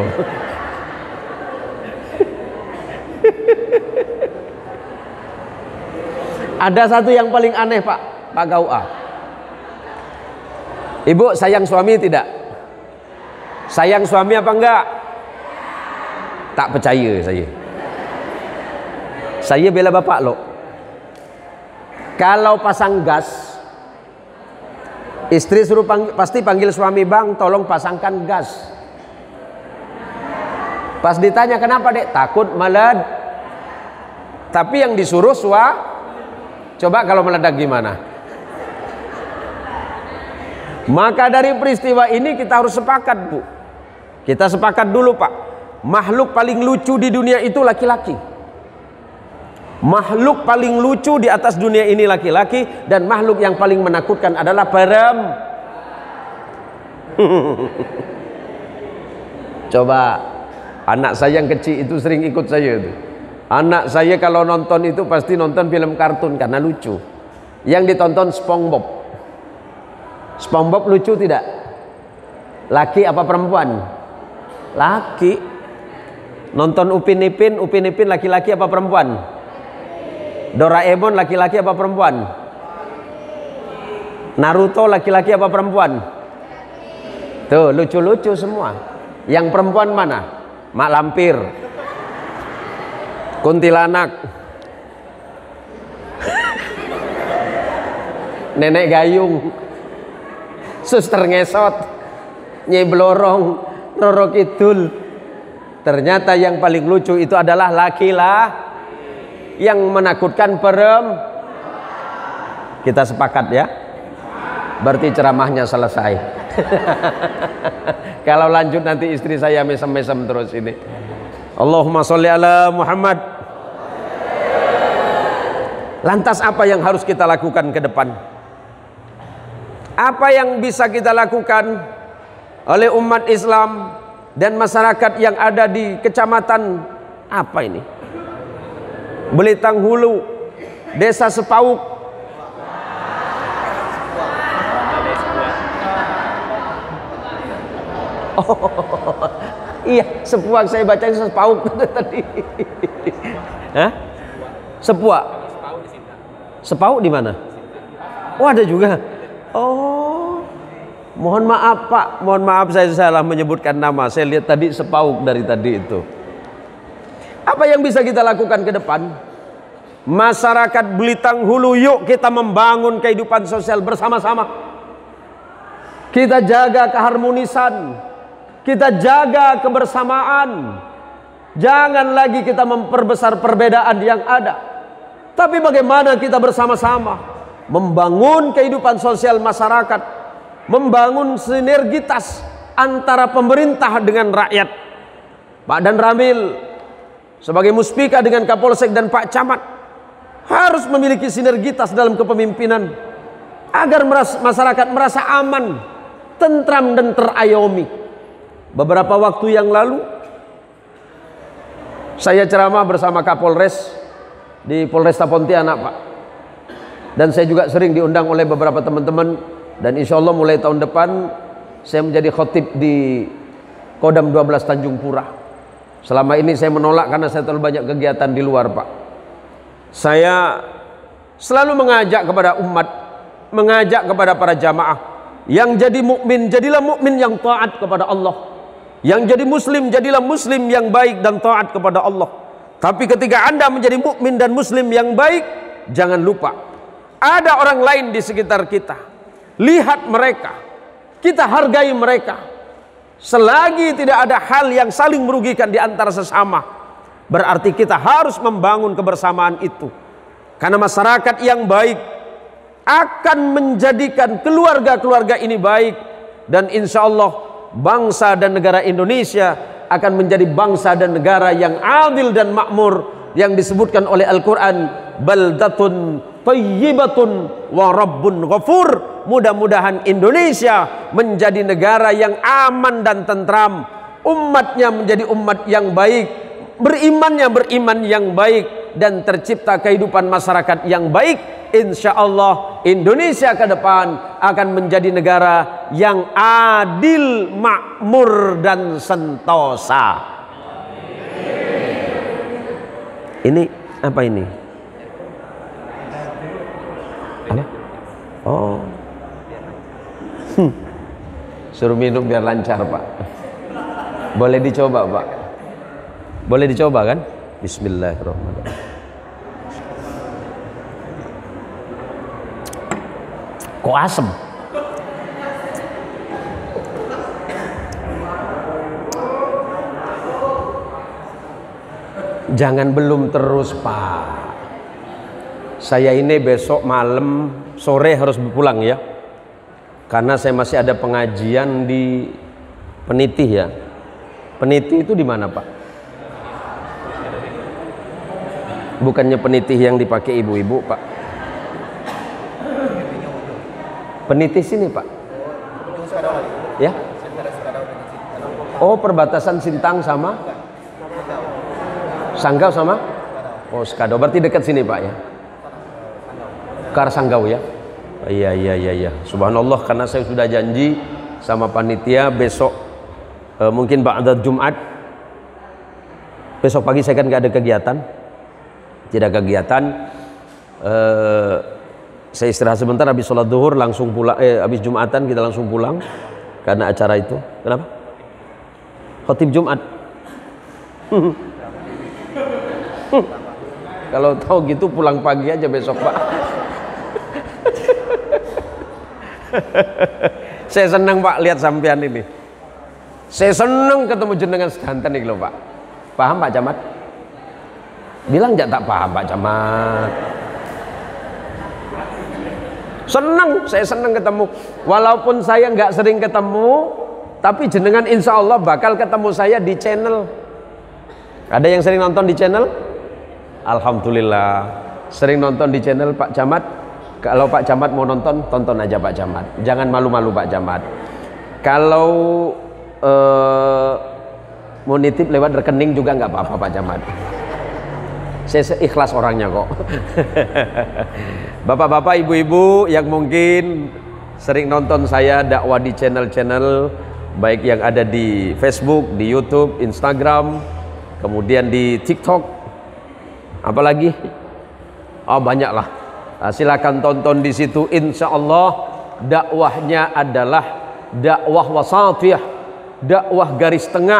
A: Ada satu yang paling aneh, Pak, Pak K U A. Ibu sayang suami tidak? Sayang suami apa enggak? Tak percaya saya. Saya bela bapak loh. Kalau pasang gas, istri suruh panggil, pasti panggil suami, bang tolong pasangkan gas. Pas ditanya kenapa dek? Takut meledak. Tapi yang disuruh suami. Coba kalau meledak gimana? Maka dari peristiwa ini kita harus sepakat, Bu. Kita sepakat dulu, Pak. Makhluk paling lucu di dunia itu laki-laki. Makhluk paling lucu di atas dunia ini laki-laki, dan makhluk yang paling menakutkan adalah perempuan. Coba anak saya yang kecil itu sering ikut saya itu. Anak saya kalau nonton itu pasti nonton film kartun karena lucu. Yang ditonton SpongeBob. SpongeBob lucu tidak? Laki apa perempuan? Laki. Nonton Upin Ipin, Upin Ipin laki-laki apa perempuan? Doraemon laki-laki apa perempuan? Naruto laki-laki apa perempuan? Tuh lucu-lucu semua. Yang perempuan mana? Mak Lampir, kuntilanak, nenek gayung, suster ngesot, Nyai Blorong, Roro Kidul. Ternyata yang paling lucu itu adalah laki-laki. Yang menakutkan perempuan. Kita sepakat ya. Berarti ceramahnya selesai. Kalau lanjut nanti istri saya mesem-mesem terus ini. Allahumma sholli ala Muhammad. Lantas apa yang harus kita lakukan ke depan? Apa yang bisa kita lakukan oleh umat Islam dan masyarakat yang ada di kecamatan apa ini? Belitang Hulu, Desa Sepauk. Oh, iya, Sepuak saya baca Sepauk tadi. Hah? Sepuak. Sepauk di mana? Oh, ada juga. Oh, mohon maaf Pak, mohon maaf saya salah menyebutkan nama. Saya lihat tadi Sepauk dari tadi itu. Apa yang bisa kita lakukan ke depan? Masyarakat Belitung Hulu, yuk kita membangun kehidupan sosial bersama-sama. Kita jaga keharmonisan, kita jaga kebersamaan. Jangan lagi kita memperbesar perbedaan yang ada, tapi bagaimana kita bersama-sama membangun kehidupan sosial masyarakat, membangun sinergitas antara pemerintah dengan rakyat. Pak Dan Ramil sebagai Muspika dengan Kapolsek dan Pak Camat harus memiliki sinergitas dalam kepemimpinan agar masyarakat merasa aman, tentram dan terayomi. Beberapa waktu yang lalu saya ceramah bersama Kapolres di Polresta Pontianak, Pak. Dan saya juga sering diundang oleh beberapa teman-teman, dan insya Allah mulai tahun depan saya menjadi khotib di Kodam dua belas Tanjung Pura. Selama ini saya menolak karena saya terlalu banyak kegiatan di luar, Pak. Saya selalu mengajak kepada umat, mengajak kepada para jamaah yang jadi mukmin, jadilah mukmin yang taat kepada Allah. Yang jadi muslim, jadilah muslim yang baik dan taat kepada Allah. Tapi ketika Anda menjadi mukmin dan muslim yang baik, jangan lupa ada orang lain di sekitar kita. Lihat mereka, kita hargai mereka. Selagi tidak ada hal yang saling merugikan di antara sesama, berarti kita harus membangun kebersamaan itu. Karena masyarakat yang baik akan menjadikan keluarga-keluarga ini baik, dan insya Allah bangsa dan negara Indonesia akan menjadi bangsa dan negara yang adil dan makmur, yang disebutkan oleh Al-Quran, baldatun thayyibatun wa rabbun ghafur. Mudah-mudahan Indonesia menjadi negara yang aman dan tentram, umatnya menjadi umat yang baik, berimannya beriman yang baik, dan tercipta kehidupan masyarakat yang baik. Insya Allah Indonesia ke depan akan menjadi negara yang adil, makmur dan sentosa. Ini apa ini? Apa? Oh, hmm. Suruh minum biar lancar, Pak. Boleh dicoba, Pak? Boleh dicoba kan? Bismillahirrahmanirrahim. Kok asem? Jangan belum terus, Pak. Saya ini besok malam sore harus pulang ya, karena saya masih ada pengajian di Penitih ya. Penitih itu di mana, Pak? Bukannya Penitih yang dipakai ibu-ibu, Pak? Penitih sini, Pak. Ya? Oh, perbatasan Sintang sama Sanggau sama Oh, Skado. Berarti dekat sini, Pak ya. Ke arah Sanggau ya. Oh, iya iya iya iya. Subhanallah, karena saya sudah janji sama panitia besok eh, mungkin ba'da Jumat. Besok pagi saya kan nggak ada kegiatan. Tidak kegiatan. Eh Saya istirahat sebentar, habis sholat duhur langsung pulang, eh habis Jumatan kita langsung pulang karena acara itu. Kenapa? Khotib Jumat. Kalau tahu gitu pulang pagi aja besok, Pak. Saya senang, Pak, lihat sampean ini. Saya senang ketemu jenengan sedanten nih loh, Pak. Paham, Pak Camat? Bilang enggak tak paham, Pak Camat. Senang, saya senang ketemu. Walaupun saya nggak sering ketemu, tapi jenengan insya Allah bakal ketemu saya di channel. Ada yang sering nonton di channel? Alhamdulillah, sering nonton di channel Pak Camat. Kalau Pak Camat mau nonton, tonton aja Pak Camat. Jangan malu-malu Pak Camat. Kalau eh, mau nitip lewat rekening juga nggak apa-apa Pak Camat. Saya ikhlas orangnya kok. Bapak-bapak, ibu-ibu yang mungkin sering nonton saya dakwah di channel-channel baik yang ada di Facebook, di YouTube, Instagram, kemudian di TikTok, apalagi, oh banyak lah. Nah, silakan tonton di situ. Insya Allah dakwahnya adalah dakwah wasatiyah, dakwah garis tengah,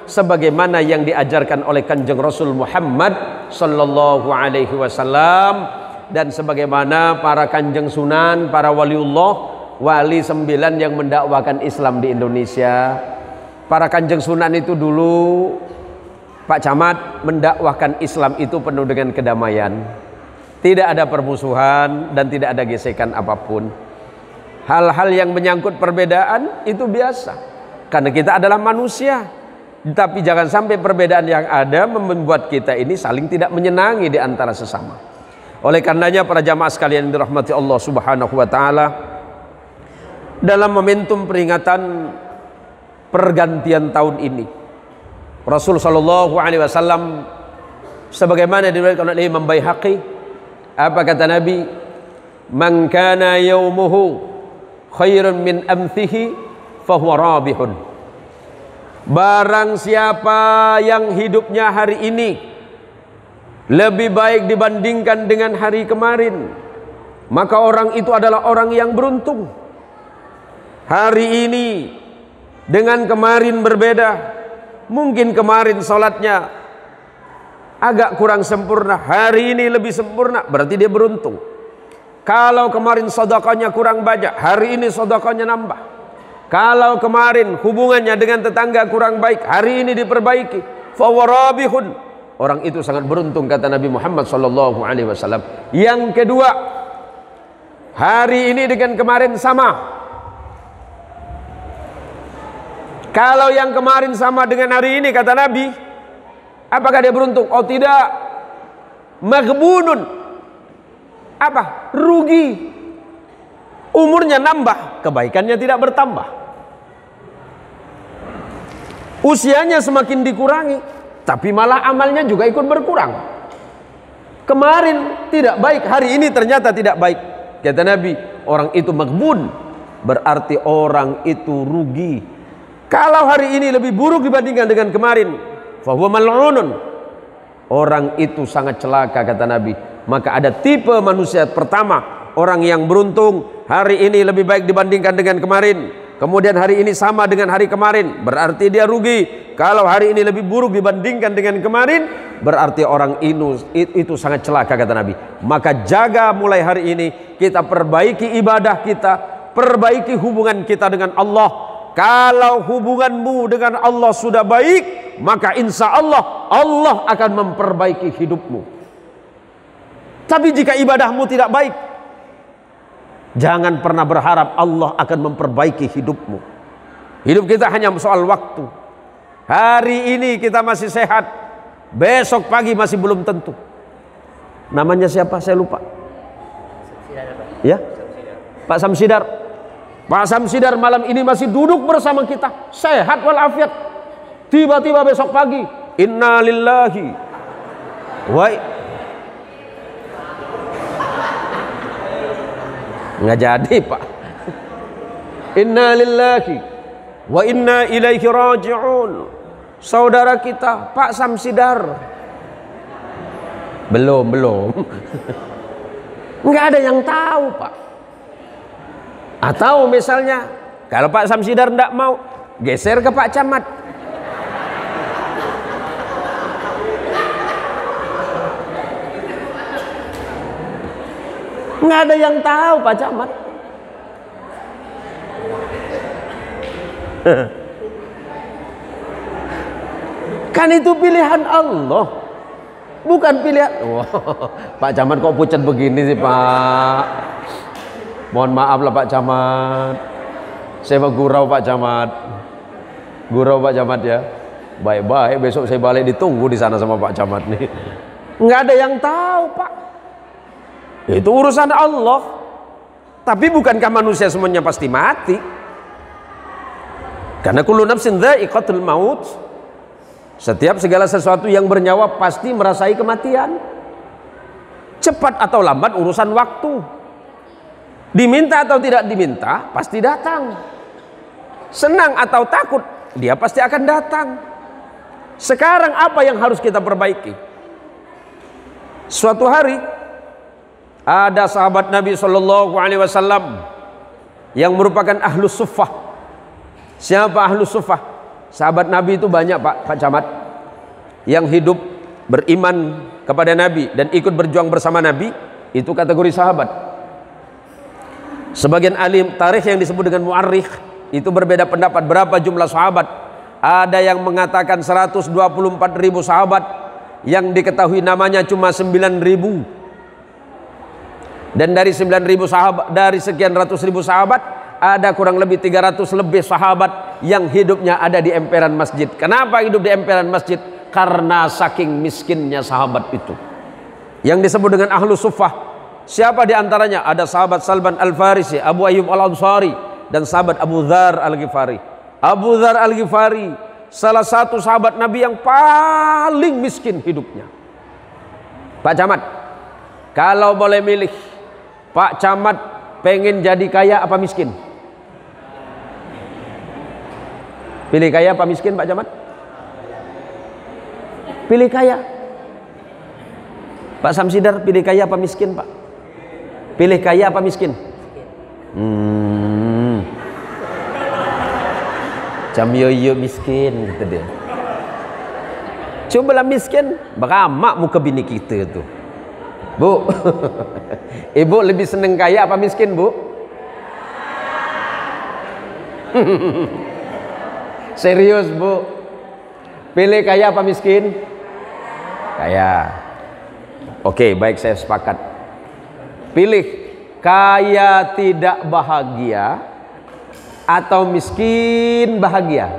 A: sebagaimana yang diajarkan oleh Kanjeng Rasul Muhammad sallallahu alaihi wasallam, dan sebagaimana para kanjeng sunan, para waliullah, wali sembilan yang mendakwakan Islam di Indonesia. Para kanjeng sunan itu dulu, Pak Camat, mendakwahkan Islam itu penuh dengan kedamaian. Tidak ada permusuhan dan tidak ada gesekan apapun. Hal-hal yang menyangkut perbedaan itu biasa, karena kita adalah manusia. Tapi jangan sampai perbedaan yang ada membuat kita ini saling tidak menyenangi di antara sesama. Oleh karenanya para jamaah sekalian yang dirahmati Allah Subhanahu wa taala, dalam momentum peringatan pergantian tahun ini, Rasul sallallahu alaihi wasallam sebagaimana diriwayatkan oleh Imam Baihaqi, apa kata Nabi? Man kana yaumuhu khairun min amthihi fahuwa rabihun. Barang siapa yang hidupnya hari ini lebih baik dibandingkan dengan hari kemarin, maka orang itu adalah orang yang beruntung. Hari ini dengan kemarin berbeda. Mungkin kemarin salatnya agak kurang sempurna, hari ini lebih sempurna, berarti dia beruntung. Kalau kemarin sedekahnya kurang banyak, hari ini sedekahnya nambah. Kalau kemarin hubungannya dengan tetangga kurang baik, hari ini diperbaiki, fawarabihun. Orang itu sangat beruntung, kata Nabi Muhammad sallallahu alaihi wasallam. Yang kedua, hari ini dengan kemarin sama. Kalau yang kemarin sama dengan hari ini, kata Nabi, apakah dia beruntung? Oh tidak, maghbunun. Apa? Rugi. Umurnya nambah, kebaikannya tidak bertambah. Usianya semakin dikurangi, tapi malah amalnya juga ikut berkurang. Kemarin tidak baik, hari ini ternyata tidak baik. Kata Nabi, orang itu maghbun, berarti orang itu rugi. Kalau hari ini lebih buruk dibandingkan dengan kemarin, fahuwa mal'unun, orang itu sangat celaka, kata Nabi. Maka ada tipe manusia pertama, orang yang beruntung, hari ini lebih baik dibandingkan dengan kemarin, kemudian hari ini sama dengan hari kemarin, berarti dia rugi. Kalau hari ini lebih buruk dibandingkan dengan kemarin, berarti orang itu, itu sangat celaka, kata Nabi. Maka jaga mulai hari ini, kita perbaiki ibadah kita, perbaiki hubungan kita dengan Allah. Kalau hubunganmu dengan Allah sudah baik, maka insya Allah Allah akan memperbaiki hidupmu. Tapi jika ibadahmu tidak baik, jangan pernah berharap Allah akan memperbaiki hidupmu. Hidup kita hanya soal waktu. Hari ini kita masih sehat, besok pagi masih belum tentu. Namanya siapa? Saya lupa. Ya, Pak Samsidar. Pak Samsidar malam ini masih duduk bersama kita, sehat walafiat. Tiba-tiba besok pagi, inna lillahi wa nggak jadi, Pak. Inna lillahi wa inna ilaihi raji'un. Saudara kita Pak Samsidar belum belum nggak ada yang tahu, Pak. Atau misalnya kalau Pak Samsidar tidak mau, geser ke Pak Camat. Nggak ada yang tahu, Pak Camat. Kan itu pilihan Allah, bukan pilihan. Wah, Pak Camat kok pucat begini sih, Pak? Mohon maaf lah Pak Camat. Saya mau gurau Pak Camat. Gurau Pak Camat ya. Baik-baik, besok saya balik ditunggu di sana sama Pak Camat nih. Nggak ada yang tahu, Pak. Itu urusan Allah. Tapi bukankah manusia semuanya pasti mati? Karena kullu nafsin dha'iqatul maut. Setiap segala sesuatu yang bernyawa pasti merasai kematian. Cepat atau lambat urusan waktu. Diminta atau tidak diminta pasti datang. Senang atau takut dia pasti akan datang. Sekarang apa yang harus kita perbaiki? Suatu hari ada sahabat Nabi Shallallahu Alaihi Wasallam yang merupakan ahlus suffah. Siapa ahlus suffah? Sahabat Nabi itu banyak Pak, Pak Camat, yang hidup beriman kepada Nabi dan ikut berjuang bersama Nabi, itu kategori sahabat. Sebagian alim tarikh yang disebut dengan mu'arrikh itu berbeda pendapat berapa jumlah sahabat. Ada yang mengatakan seratus dua puluh empat ribu sahabat, yang diketahui namanya cuma sembilan ribu. Dan dari sembilan ribu sahabat, dari sekian ratus ribu sahabat, ada kurang lebih tiga ratus lebih sahabat yang hidupnya ada di emperan masjid. Kenapa hidup di emperan masjid? Karena saking miskinnya sahabat itu, yang disebut dengan ahlu suffah. Siapa di antaranya? Ada sahabat Salman Al-Farisi, Abu Ayyub Al-Ansari, dan sahabat Abu Dzar Al-Ghifari. Abu Dzar Al-Ghifari salah satu sahabat Nabi yang paling miskin hidupnya. Pak Camat, kalau boleh milih, Pak Camat pengen jadi kaya apa miskin? Pilih kaya apa miskin, Pak Camat? Pilih kaya. Pak Samsidar pilih kaya apa miskin, Pak? Pilih kaya apa miskin? Hmm. Jam yoyo miskin gitu dia. Cobalah miskin, beramak muka bini kita tuh. Bu, ibu lebih seneng kaya apa miskin, Bu? Serius, Bu? Pilih kaya apa miskin? Kaya. Oke, baik, saya sepakat. Pilih kaya tidak bahagia atau miskin bahagia?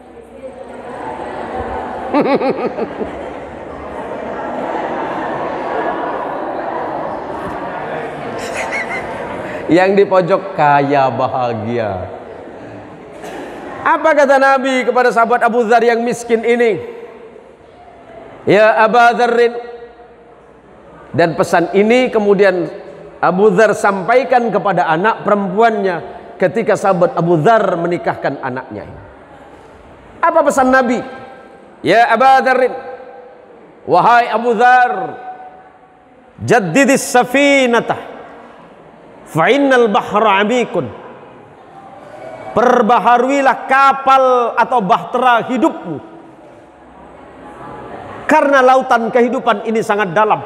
A: Yang di pojok kaya bahagia. Apa kata Nabi kepada sahabat Abu Dzar yang miskin ini? Ya Aba Dzarrin. Dan pesan ini kemudian Abu Dzar sampaikan kepada anak perempuannya ketika sahabat Abu Dzar menikahkan anaknya ini. Apa pesan Nabi? Ya Aba Dzarrin, wahai Abu Dzar, jaddidis safinatah fa innal bahra amikun. Perbaharuilah kapal atau bahtera hidupmu, karena lautan kehidupan ini sangat dalam.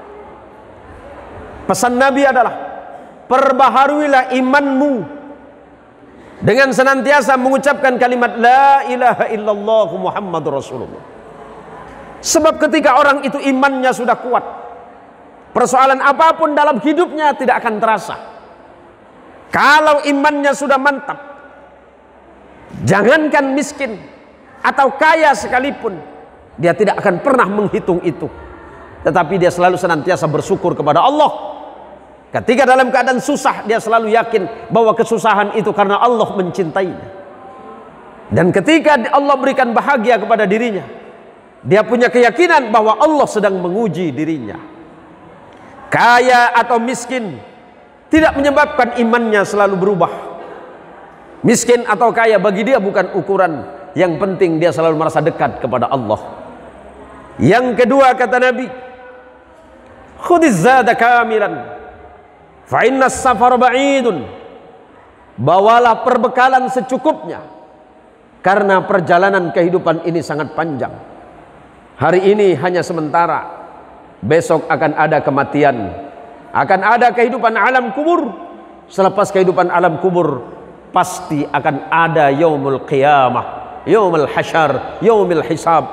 A: Pesan Nabi adalah perbaharuilah imanmu dengan senantiasa mengucapkan kalimat la ilaha illallah Muhammadur Rasulullah. Sebab ketika orang itu imannya sudah kuat, persoalan apapun dalam hidupnya tidak akan terasa. Kalau imannya sudah mantap, jangankan miskin atau kaya sekalipun, dia tidak akan pernah menghitung itu. Tetapi dia selalu senantiasa bersyukur kepada Allah. Ketika dalam keadaan susah, dia selalu yakin bahwa kesusahan itu karena Allah mencintainya. Dan ketika Allah berikan bahagia kepada dirinya, dia punya keyakinan bahwa Allah sedang menguji dirinya. Kaya atau miskin tidak menyebabkan imannya selalu berubah. Miskin atau kaya bagi dia bukan ukuran. Yang penting dia selalu merasa dekat kepada Allah. Yang kedua kata Nabi, khudiz zada kamilan fa inna safar ba'idun. Bawalah perbekalan secukupnya, karena perjalanan kehidupan ini sangat panjang. Hari ini hanya sementara, besok akan ada kematian, akan ada kehidupan alam kubur. Selepas kehidupan alam kubur, pasti akan ada yaumul qiyamah, yaumul hasyar, yaumul hisab.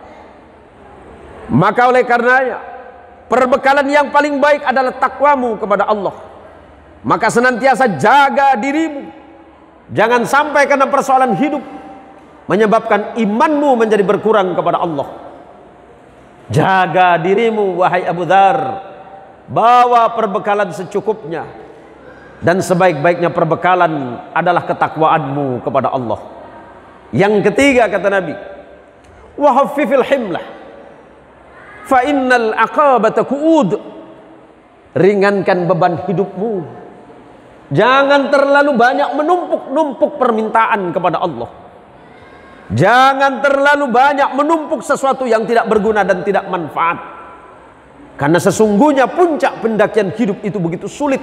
A: Maka oleh karenanya, perbekalan yang paling baik adalah takwamu kepada Allah. Maka senantiasa jaga dirimu, jangan sampai karena persoalan hidup menyebabkan imanmu menjadi berkurang kepada Allah. Jaga dirimu wahai Abu Dzar, bawa perbekalan secukupnya, dan sebaik-baiknya perbekalan adalah ketakwaanmu kepada Allah. Yang ketiga kata Nabi, wa haffifil himlah fa innal aqabata qu'ud. Ringankan beban hidupmu, jangan terlalu banyak menumpuk-numpuk permintaan kepada Allah. Jangan terlalu banyak menumpuk sesuatu yang tidak berguna dan tidak manfaat. Karena sesungguhnya puncak pendakian hidup itu begitu sulit.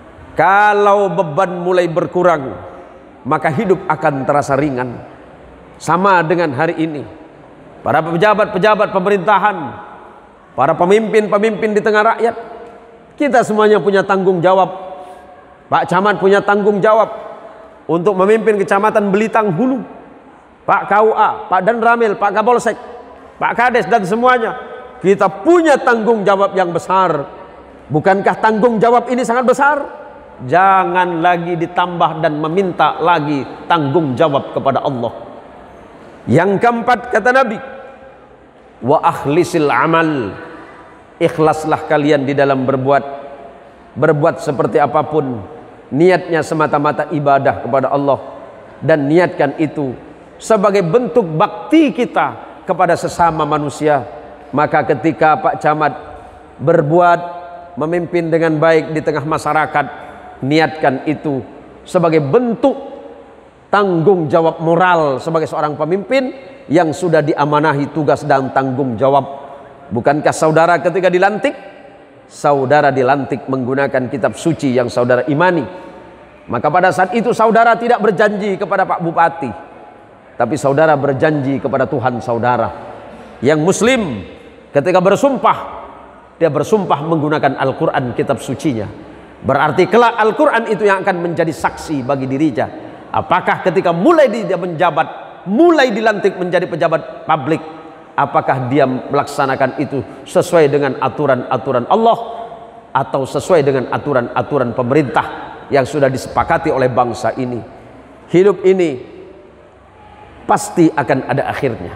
A: Kalau beban mulai berkurang, maka hidup akan terasa ringan. Sama dengan hari ini, para pejabat-pejabat pemerintahan, para pemimpin-pemimpin di tengah rakyat, kita semuanya punya tanggung jawab. Pak Camat punya tanggung jawab untuk memimpin Kecamatan Belitang Hulu, Pak K U A, Pak Danramil, Pak Kapolsek, Pak Kades, dan semuanya. Kita punya tanggung jawab yang besar. Bukankah tanggung jawab ini sangat besar? Jangan lagi ditambah dan meminta lagi tanggung jawab kepada Allah. Yang keempat, kata Nabi, wa akhlisil amal, ikhlaslah kalian di dalam berbuat. Berbuat seperti apapun, niatnya semata-mata ibadah kepada Allah, dan niatkan itu sebagai bentuk bakti kita kepada sesama manusia. Maka ketika Pak Camat berbuat, memimpin dengan baik di tengah masyarakat, niatkan itu sebagai bentuk tanggung jawab moral sebagai seorang pemimpin yang sudah diamanahi tugas dan tanggung jawab. Bukankah saudara ketika dilantik, saudara dilantik menggunakan kitab suci yang saudara imani? Maka pada saat itu saudara tidak berjanji kepada Pak Bupati, tapi saudara berjanji kepada Tuhan saudara. Yang muslim ketika bersumpah, dia bersumpah menggunakan Al-Quran, kitab sucinya. Berarti kelak Al-Quran itu yang akan menjadi saksi bagi dirinya. Apakah ketika mulai dia menjabat, mulai dilantik menjadi pejabat publik, apakah dia melaksanakan itu sesuai dengan aturan-aturan Allah atau sesuai dengan aturan-aturan pemerintah yang sudah disepakati oleh bangsa ini? Hidup ini pasti akan ada akhirnya.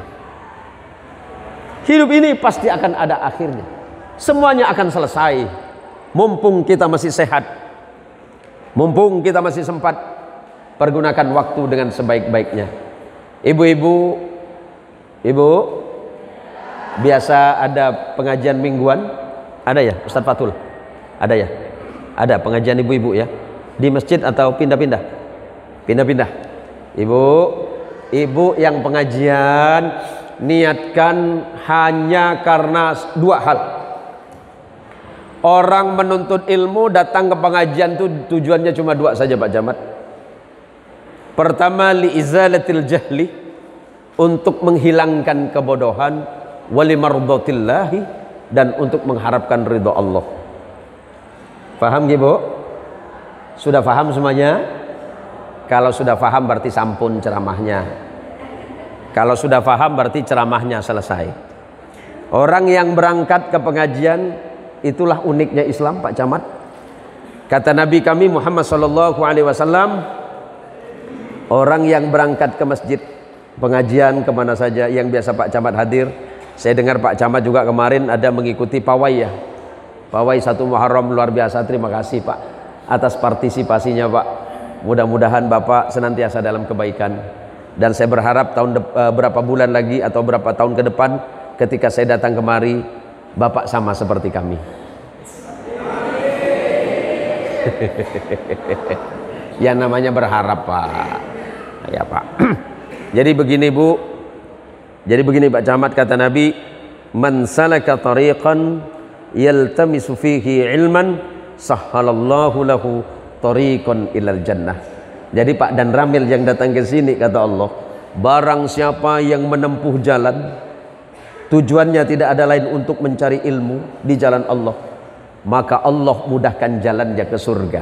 A: Hidup ini pasti akan ada akhirnya. Semuanya akan selesai. Mumpung kita masih sehat, mumpung kita masih sempat, pergunakan waktu dengan sebaik-baiknya. Ibu-ibu, ibu, biasa ada pengajian mingguan? Ada ya, Ustaz Fatul? Ada ya? Ada pengajian ibu-ibu ya? Di masjid atau pindah-pindah? Pindah-pindah. Ibu, ibu yang pengajian, niatkan hanya karena dua hal. Orang menuntut ilmu datang ke pengajian itu tujuannya cuma dua saja Pak Camat. Pertama, liizalatil jahli, untuk menghilangkan kebodohan, wali mardhatillahi, dan untuk mengharapkan ridho Allah. Paham Ibu? Sudah paham semuanya? Kalau sudah paham berarti sampun ceramahnya. Kalau sudah paham berarti ceramahnya selesai. Orang yang berangkat ke pengajian, itulah uniknya Islam Pak Camat. Kata Nabi kami Muhammad sallallahu alaihi wasallam, orang yang berangkat ke masjid, pengajian kemana saja yang biasa Pak Camat hadir. Saya dengar Pak Camat juga kemarin ada mengikuti pawai ya, pawai satu Muharram, luar biasa. Terima kasih Pak atas partisipasinya Pak. Mudah-mudahan Bapak senantiasa dalam kebaikan. Dan saya berharap tahun uh, berapa bulan lagi atau berapa tahun ke depan ketika saya datang kemari, Bapak sama seperti kami. Ya namanya berharap Pak. Ya Pak. Jadi begini Bu. Jadi begini Pak Camat, kata Nabi, man salaka tariqan yaltamisu fihi ilman sahhalallahu lahu tariqan ilal jannah. Jadi Pak dan Ramil yang datang ke sini, kata Allah, barang siapa yang menempuh jalan, tujuannya tidak ada lain untuk mencari ilmu di jalan Allah, maka Allah mudahkan jalannya ke surga.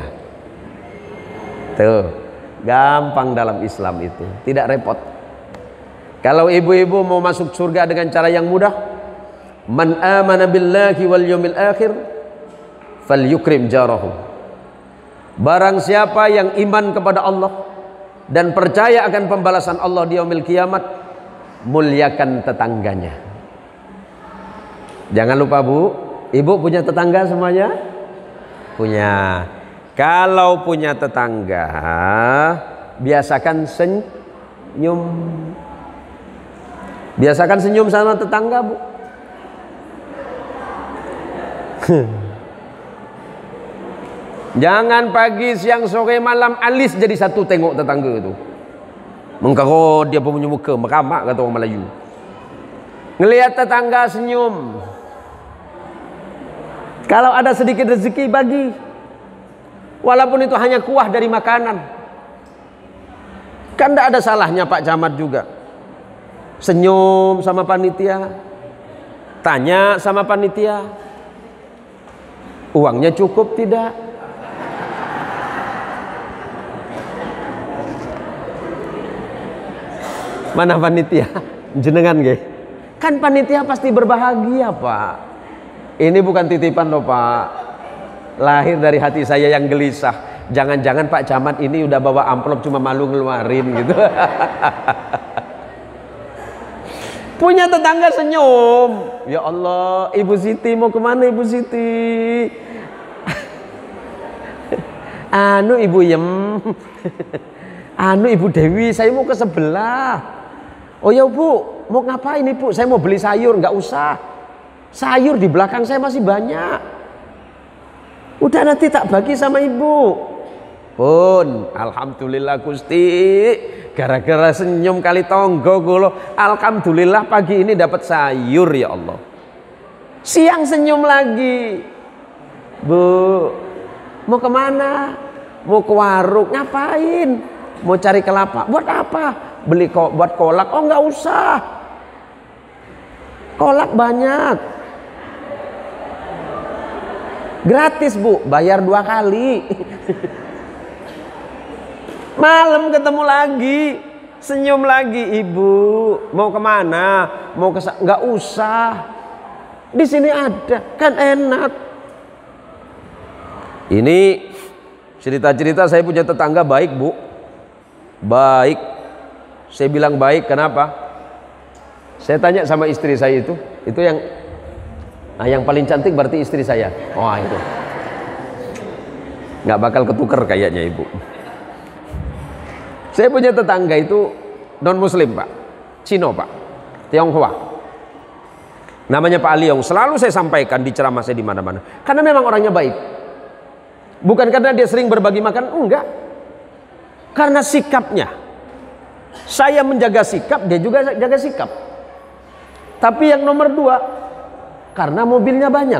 A: Tuh, gampang dalam Islam itu, tidak repot. Kalau ibu-ibu mau masuk surga dengan cara yang mudah, man amana billahi wal yawmil akhir falyukrim jarahu. Barang siapa yang iman kepada Allah dan percaya akan pembalasan Allah di yaumil kiamat, muliakan tetangganya. Jangan lupa Bu, ibu punya tetangga semuanya? Punya. Kalau punya tetangga, biasakan senyum. Biasakan senyum sama tetangga Bu. Jangan pagi, siang, sore, malam alis jadi satu tengok tetangga itu. Mengkaro dia punya muka meramak, kata orang Melayu. Ngelihat tetangga senyum. Kalau ada sedikit rezeki bagi. Walaupun itu hanya kuah dari makanan. Kan tidak ada salahnya Pak Camat juga. senyum sama panitia, tanya sama panitia, uangnya cukup tidak? Mana panitia? Jenengan nggih? Kan panitia pasti berbahagia, Pak. Ini bukan titipan loh, Pak. Lahir dari hati saya yang gelisah. Jangan-jangan Pak Camat ini udah bawa amplop cuma malu ngeluarin gitu. Punya tetangga senyum. Ya Allah, Ibu Siti mau kemana Ibu Siti? Anu Ibu Yem. Anu Ibu Dewi, saya mau ke sebelah. Oh ya Bu, mau ngapain Ibu? Saya mau beli sayur, nggak usah. Sayur di belakang saya masih banyak. Udah nanti tak bagi sama Ibu. Pun, alhamdulillah Gusti, gara-gara senyum kali tonggo gulo, alhamdulillah pagi ini dapat sayur ya Allah. Siang senyum lagi, Bu, mau kemana? Mau ke warung, ngapain? Mau cari kelapa, buat apa? Beli kok buat kolak? Oh nggak usah, kolak banyak, gratis Bu, bayar dua kali. Malam ketemu lagi, senyum lagi, Ibu mau kemana? Mau ke nggak usah, di sini ada, kan enak. Ini cerita-cerita saya punya tetangga baik Bu, baik. Saya bilang baik, kenapa? Saya tanya sama istri saya itu, itu yang, nah yang paling cantik berarti istri saya. Oh itu, nggak bakal ketuker kayaknya Ibu. Saya punya tetangga itu non muslim Pak, Cino Pak, Tionghoa. Namanya Pak Aliong. Selalu saya sampaikan di ceramah saya di mana-mana. Karena memang orangnya baik. Bukan karena dia sering berbagi makan, enggak. Karena sikapnya. Saya menjaga sikap, dia juga jaga sikap. Tapi yang nomor dua, karena mobilnya banyak.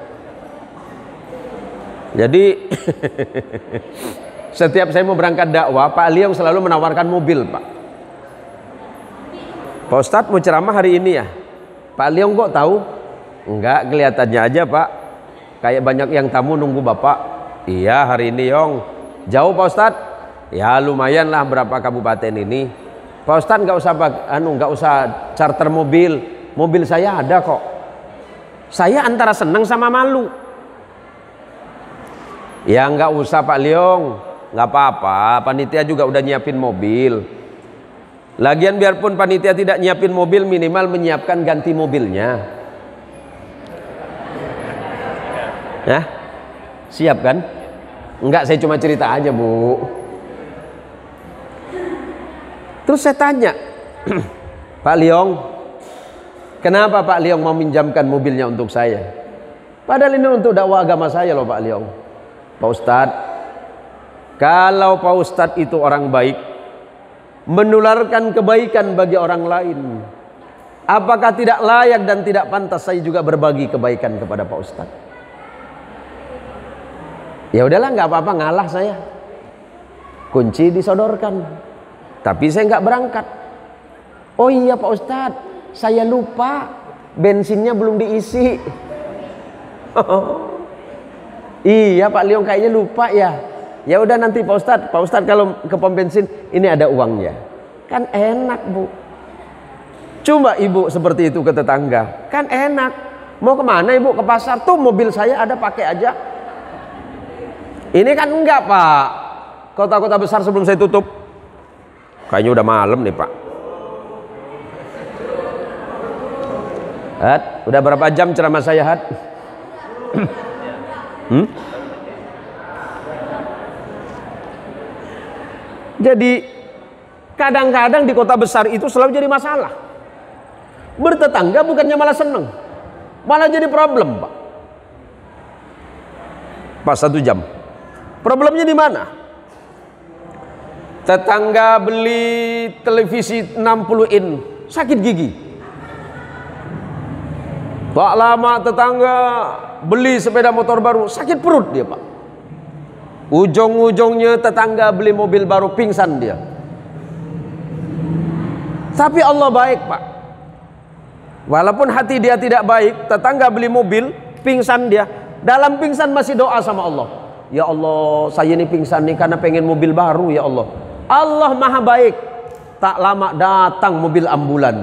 A: Jadi setiap saya mau berangkat dakwah, Pak Aliong selalu menawarkan mobil, Pak. Pak Ustadz mau ceramah hari ini ya? Pak Aliong kok tahu? Enggak, kelihatannya aja Pak. Kayak banyak yang tamu nunggu Bapak. Iya hari ini Yong. Jauh Pak Ustadz? Ya lumayan lah berapa kabupaten ini. Pak Ustadz nggak usah anu nggak usah charter mobil. Mobil saya ada kok. Saya antara senang sama malu. Ya nggak usah Pak Liong. Nggak apa-apa, panitia juga udah nyiapin mobil. Lagian biarpun panitia tidak nyiapin mobil, minimal menyiapkan ganti mobilnya. Ya, siap kan? Enggak, saya cuma cerita aja Bu. Terus saya tanya, Pak Liong, kenapa Pak Liong mau minjamkan mobilnya untuk saya? Padahal ini untuk dakwah agama saya loh Pak Liong. Pak Ustadz, kalau Pak Ustadz itu orang baik, menularkan kebaikan bagi orang lain, apakah tidak layak dan tidak pantas saya juga berbagi kebaikan kepada Pak Ustadz? Ya udahlah, nggak apa-apa, ngalah saya. Kunci disodorkan, tapi saya nggak berangkat. Oh iya Pak Ustadz, saya lupa bensinnya belum diisi. Iya Pak Liong kayaknya lupa ya. Ya udah nanti Pak Ustadz, Pak Ustadz kalau ke pom bensin ini ada uangnya. Kan enak Bu. Coba Ibu seperti itu ke tetangga, kan enak. Mau kemana Ibu? Ke pasar, tuh mobil saya ada, pakai aja. Ini kan enggak Pak. Kota-kota besar sebelum saya tutup. Kayaknya udah malam nih Pak. Hat, udah berapa jam ceramah saya Hat? hmm? Jadi kadang-kadang di kota besar itu selalu jadi masalah. Bertetangga bukannya malah seneng, malah jadi problem Pak. Pas satu jam. Problemnya di mana? Tetangga beli televisi enam puluh in, sakit gigi. Tak lama tetangga beli sepeda motor baru, sakit perut dia Pak. Ujung-ujungnya tetangga beli mobil baru, pingsan dia. Tapi Allah baik, Pak. Walaupun hati dia tidak baik, tetangga beli mobil, pingsan dia, dalam pingsan masih doa sama Allah. Ya Allah, saya ini pingsan nih karena pengen mobil baru, ya Allah. Allah maha baik. Tak lama datang mobil ambulan.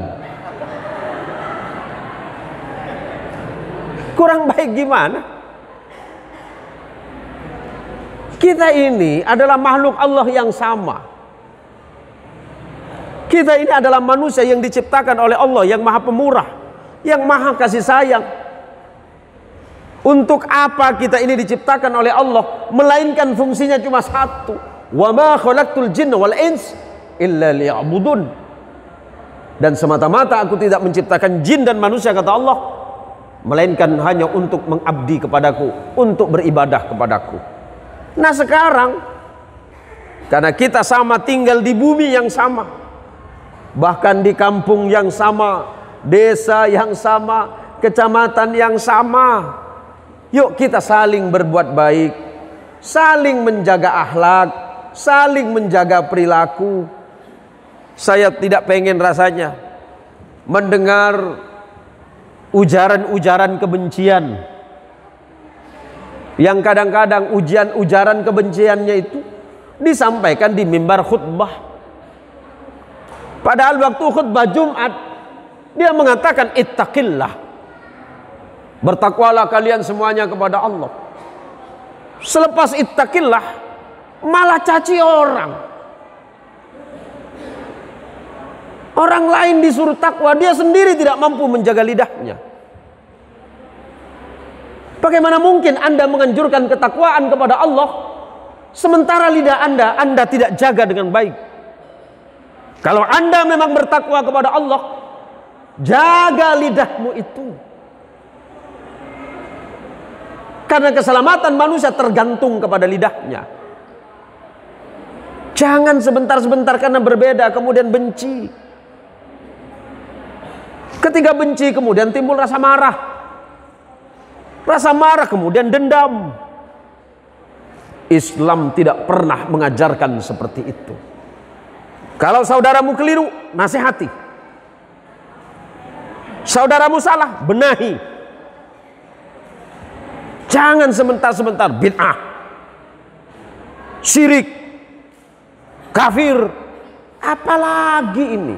A: Kurang baik gimana? Kita ini adalah makhluk Allah yang sama. Kita ini adalah manusia yang diciptakan oleh Allah yang maha pemurah, yang maha kasih sayang. Untuk apa kita ini diciptakan oleh Allah? Melainkan fungsinya cuma satu. Wa ma khalaqtul jinna wal ins illa liya'budun. Dan semata-mata aku tidak menciptakan jin dan manusia, kata Allah, melainkan hanya untuk mengabdi kepadaku, untuk beribadah kepadaku. Nah sekarang, karena kita sama tinggal di bumi yang sama, bahkan di kampung yang sama, desa yang sama, kecamatan yang sama, yuk kita saling berbuat baik, saling menjaga akhlak, saling menjaga perilaku. Saya tidak pengen rasanya mendengar ujaran-ujaran kebencian, yang kadang-kadang ujian-ujaran kebenciannya itu disampaikan di mimbar khutbah. Padahal waktu khutbah Jumat dia mengatakan ittaqillah, bertakwalah kalian semuanya kepada Allah. Selepas ittaqillah malah caci orang. Orang lain disuruh takwa, dia sendiri tidak mampu menjaga lidahnya. Bagaimana mungkin Anda menganjurkan ketakwaan kepada Allah sementara lidah Anda Anda tidak jaga dengan baik? Kalau Anda memang bertakwa kepada Allah, jaga lidahmu itu. Karena keselamatan manusia tergantung kepada lidahnya. Jangan sebentar-sebentar karena berbeda kemudian benci. Ketika benci kemudian timbul rasa marah. Rasa marah kemudian dendam. Islam tidak pernah mengajarkan seperti itu. Kalau saudaramu keliru, nasihati. Saudaramu salah, benahi. Jangan sebentar-sebentar bid'ah, syirik, kafir. Apalagi ini?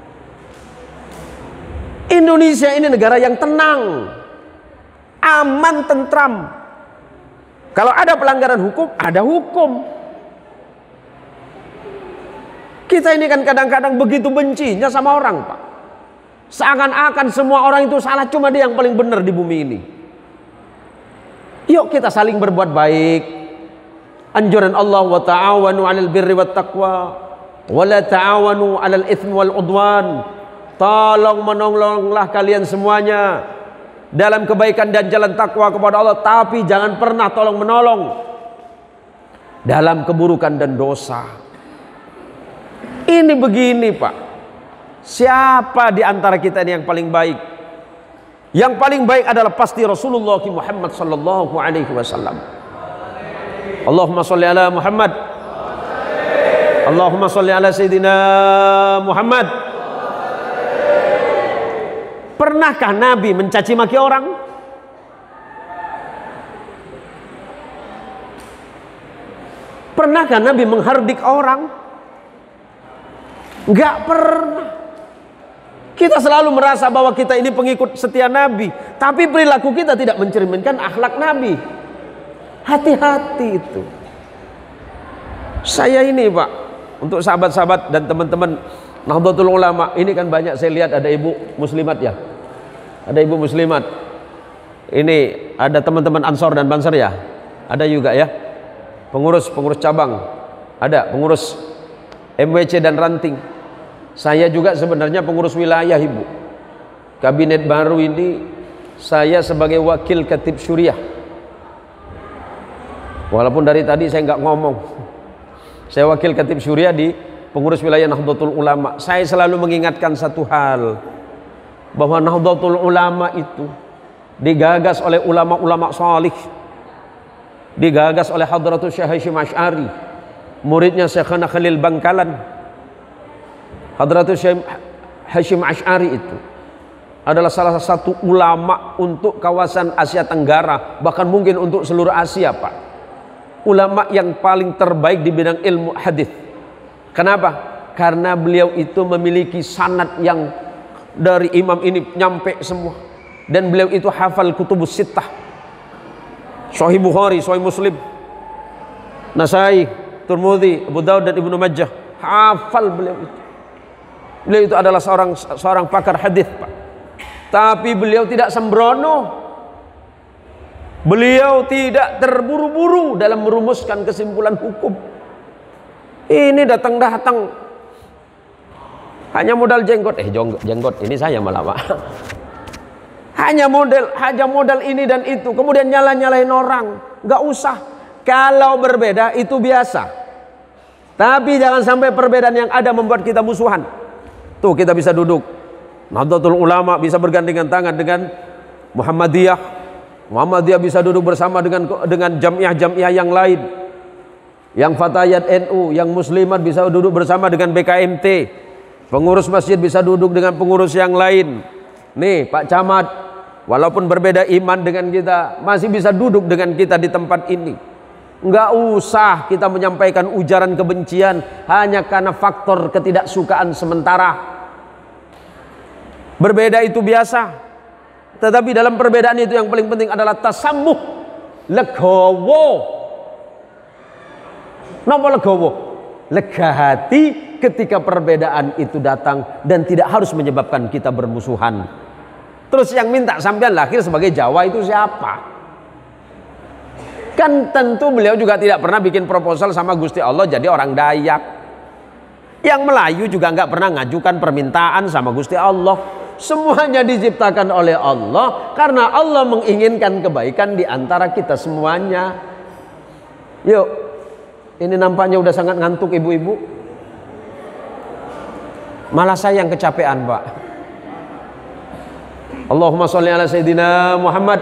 A: Indonesia ini negara yang tenang, aman, tentram. Kalau ada pelanggaran hukum, ada hukum. Kita ini kan kadang-kadang begitu bencinya sama orang, Pak. Seakan-akan semua orang itu salah, cuma dia yang paling benar di bumi ini. Yuk kita saling berbuat baik. Anjuran Allah, wa ta'awanu 'alal birri wat taqwa wa la ta'awanu 'alal itsmi wal 'udwan. Tolong menolonglah kalian semuanya dalam kebaikan dan jalan takwa kepada Allah, tapi jangan pernah tolong menolong dalam keburukan dan dosa. Ini begini, Pak. Siapa di antara kita ini yang paling baik? Yang paling baik adalah pasti Rasulullah Muhammad sallallahu alaihi wasallam. Allahumma sholli ala Muhammad. Allahumma sholli ala Sayyidina Muhammad. Pernahkah Nabi mencaci maki orang? Pernahkah Nabi menghardik orang? Enggak pernah. Kita selalu merasa bahwa kita ini pengikut setia Nabi, tapi perilaku kita tidak mencerminkan akhlak Nabi. Hati-hati itu. Saya ini, Pak, untuk sahabat-sahabat dan teman-teman Nahdlatul Ulama, ini kan banyak saya lihat ada ibu muslimat ya. Ada ibu muslimat. Ini ada teman-teman Ansor dan Banser ya. Ada juga ya. Pengurus-pengurus cabang. Ada pengurus M W C dan ranting. Saya juga sebenarnya pengurus wilayah, Ibu. Kabinet baru ini saya sebagai wakil Khatib Syuriah. Walaupun dari tadi saya nggak ngomong. Saya wakil Khatib Syuriah di pengurus wilayah Nahdlatul Ulama. Saya selalu mengingatkan satu hal, bahwa Nahdlatul Ulama itu digagas oleh ulama-ulama salih, digagas oleh Hadratus Syekh Hasyim Asy'ari, muridnya Syekhana Khalil Bangkalan. Hadratus Syekh Hasyim Asy'ari itu adalah salah satu ulama untuk kawasan Asia Tenggara, bahkan mungkin untuk seluruh Asia, Pak. Ulama yang paling terbaik di bidang ilmu hadis. Kenapa? Karena beliau itu memiliki sanad yang dari imam ini nyampe semua, dan beliau itu hafal kutubus sittah, Sahih Bukhari, Sahih Muslim, Nasai, Tirmidzi, Abu Daud dan Ibnu Majah. Hafal beliau itu. Beliau itu adalah seorang seorang pakar hadis, Pak. Tapi beliau tidak sembrono. Beliau tidak terburu-buru dalam merumuskan kesimpulan hukum. Ini datang-datang hanya modal jenggot, eh jenggot ini saya malah, Pak. Hanya model, hanya modal ini dan itu, kemudian nyala-nyalain orang. Nggak usah. Kalau berbeda itu biasa. Tapi jangan sampai perbedaan yang ada membuat kita musuhan. Tuh kita bisa duduk, Nahdlatul Ulama bisa bergandengan tangan dengan Muhammadiyah. Muhammadiyah bisa duduk bersama dengan dengan jamiah-jamiah yang lain. Yang Fatayat N U, yang Muslimat bisa duduk bersama dengan B K M T. Pengurus masjid bisa duduk dengan pengurus yang lain. Nih Pak Camat, walaupun berbeda iman dengan kita, masih bisa duduk dengan kita di tempat ini. Enggak usah kita menyampaikan ujaran kebencian hanya karena faktor ketidaksukaan sementara. Berbeda itu biasa, tetapi dalam perbedaan itu yang paling penting adalah tasammuh, legowo. Napa legowo? Lega hati ketika perbedaan itu datang dan tidak harus menyebabkan kita bermusuhan. Terus yang minta sampean lahir sebagai Jawa itu siapa? Kan tentu beliau juga tidak pernah bikin proposal sama Gusti Allah jadi orang Dayak. Yang Melayu juga nggak pernah ngajukan permintaan sama Gusti Allah. Semuanya diciptakan oleh Allah karena Allah menginginkan kebaikan di antara kita semuanya. Yuk, ini nampaknya udah sangat ngantuk ibu-ibu. Malah saya yang kecapean, Pak. Allahumma sholli ala Sayyidina Muhammad.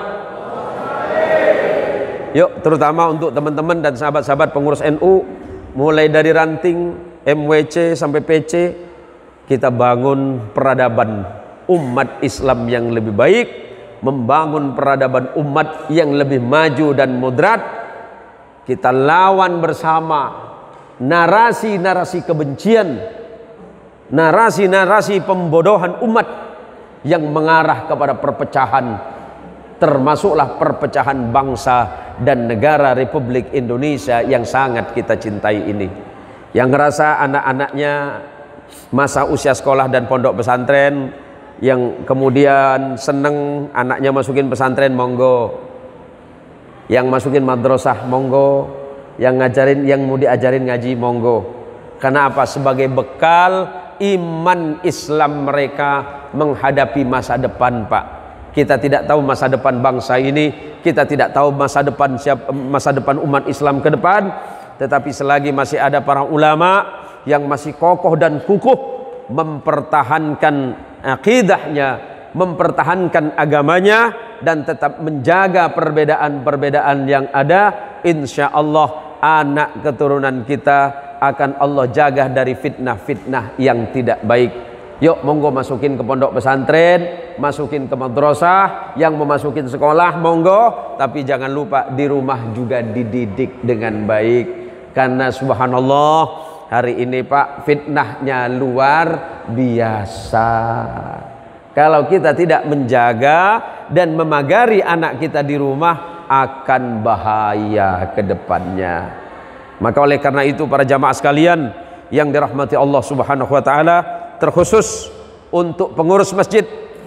A: Yuk, terutama untuk teman-teman dan sahabat-sahabat pengurus N U, mulai dari ranting M W C sampai P C, kita bangun peradaban umat Islam yang lebih baik, membangun peradaban umat yang lebih maju dan moderat. Kita lawan bersama narasi-narasi kebencian, narasi-narasi pembodohan umat yang mengarah kepada perpecahan, termasuklah perpecahan bangsa dan negara Republik Indonesia yang sangat kita cintai ini. Yang ngerasa anak-anaknya masa usia sekolah dan pondok pesantren, yang kemudian seneng anaknya masukin pesantren, monggo. Yang masukin madrasah, monggo. Yang ngajarin, yang mau diajarin ngaji, monggo. Karena apa? Sebagai bekal iman Islam mereka menghadapi masa depan, Pak. Kita tidak tahu masa depan bangsa ini, kita tidak tahu masa depan siapa, masa depan umat Islam ke depan. Tetapi selagi masih ada para ulama yang masih kokoh dan kukuh mempertahankan akidahnya, mempertahankan agamanya, dan tetap menjaga perbedaan-perbedaan yang ada, insya Allah anak keturunan kita akan Allah jaga dari fitnah-fitnah yang tidak baik. Yuk, monggo masukin ke pondok pesantren, masukin ke madrasah, yang mau masukin sekolah monggo, tapi jangan lupa di rumah juga dididik dengan baik. Karena subhanallah hari ini, Pak, fitnahnya luar biasa. Kalau kita tidak menjaga dan memagari anak kita di rumah, akan bahaya ke depannya. Maka oleh karena itu para jamaah sekalian yang dirahmati Allah Subhanahu wa taala, terkhusus untuk pengurus masjid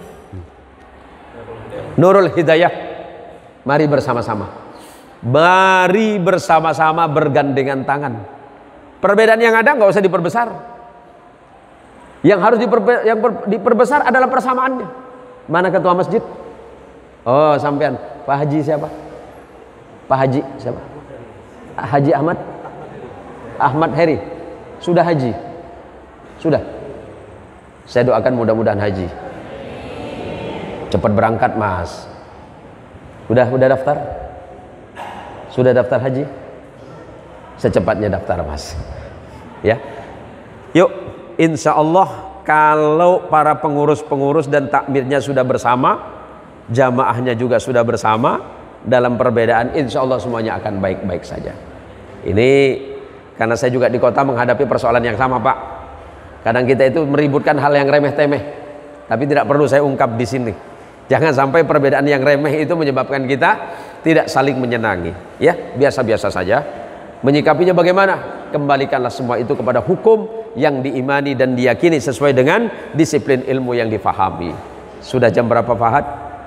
A: Nurul Hidayah, mari bersama-sama. Mari bersama-sama bergandengan tangan. Perbedaan yang ada nggak usah diperbesar. Yang harus diperbe yang diperbesar adalah persamaannya. Mana ketua masjid? Oh, sampean. Pak Haji siapa? Pak Haji siapa? Haji Ahmad? Ahmad Heri. Sudah haji? Sudah. Saya doakan mudah-mudahan haji. Cepat berangkat, Mas. Udah udah daftar? Sudah daftar haji? Secepatnya daftar, Mas. Ya. Yuk, insya Allah kalau para pengurus-pengurus dan takmirnya sudah bersama, jamaahnya juga sudah bersama, dalam perbedaan insya Allah semuanya akan baik-baik saja. Ini karena saya juga di kota menghadapi persoalan yang sama, Pak. Kadang kita itu meributkan hal yang remeh-temeh, tapi tidak perlu saya ungkap di sini. Jangan sampai perbedaan yang remeh itu menyebabkan kita tidak saling menyenangi. Ya, biasa-biasa saja. Menyikapinya bagaimana? Kembalikanlah semua itu kepada hukum yang diimani dan diyakini sesuai dengan disiplin ilmu yang difahami. Sudah jam berapa, Fahad?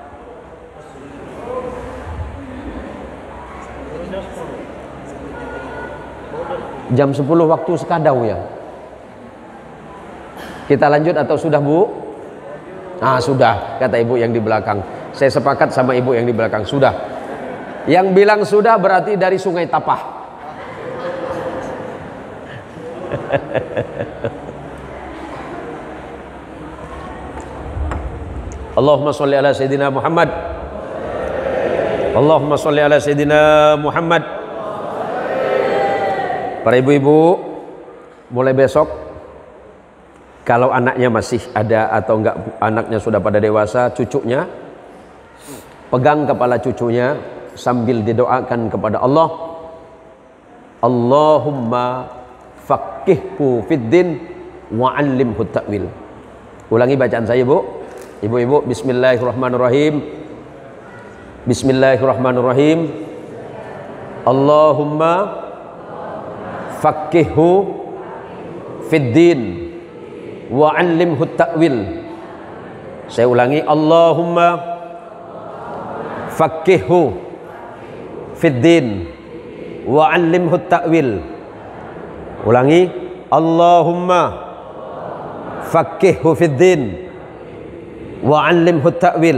A: Jam sepuluh waktu Sekadau ya. Kita lanjut atau sudah, Bu? Ah, sudah, kata ibu yang di belakang. Saya sepakat sama ibu yang di belakang, sudah. Yang bilang sudah berarti dari Sungai Tapah. Allahumma sholli ala Sayyidina Muhammad. Allahumma sholli ala Sayyidina Muhammad. Para ibu-ibu, mulai besok kalau anaknya masih ada atau enggak, anaknya sudah pada dewasa, cucunya pegang kepala cucunya sambil didoakan kepada Allah, Allahumma faqihhu fiddin wa 'allimhu ta'wil. Ulangi bacaan saya, Bu. Ibu-ibu, bismillahirrahmanirrahim. Bismillahirrahmanirrahim. Allahumma faqihhu fiddin wa 'allimhu ta'wil. Saya ulangi, Allahumma faqihhu fiddin wa 'allimhu ta'wil. Ulangi, Allahumma faqihhu fiddin wa 'allimhu ta'wil.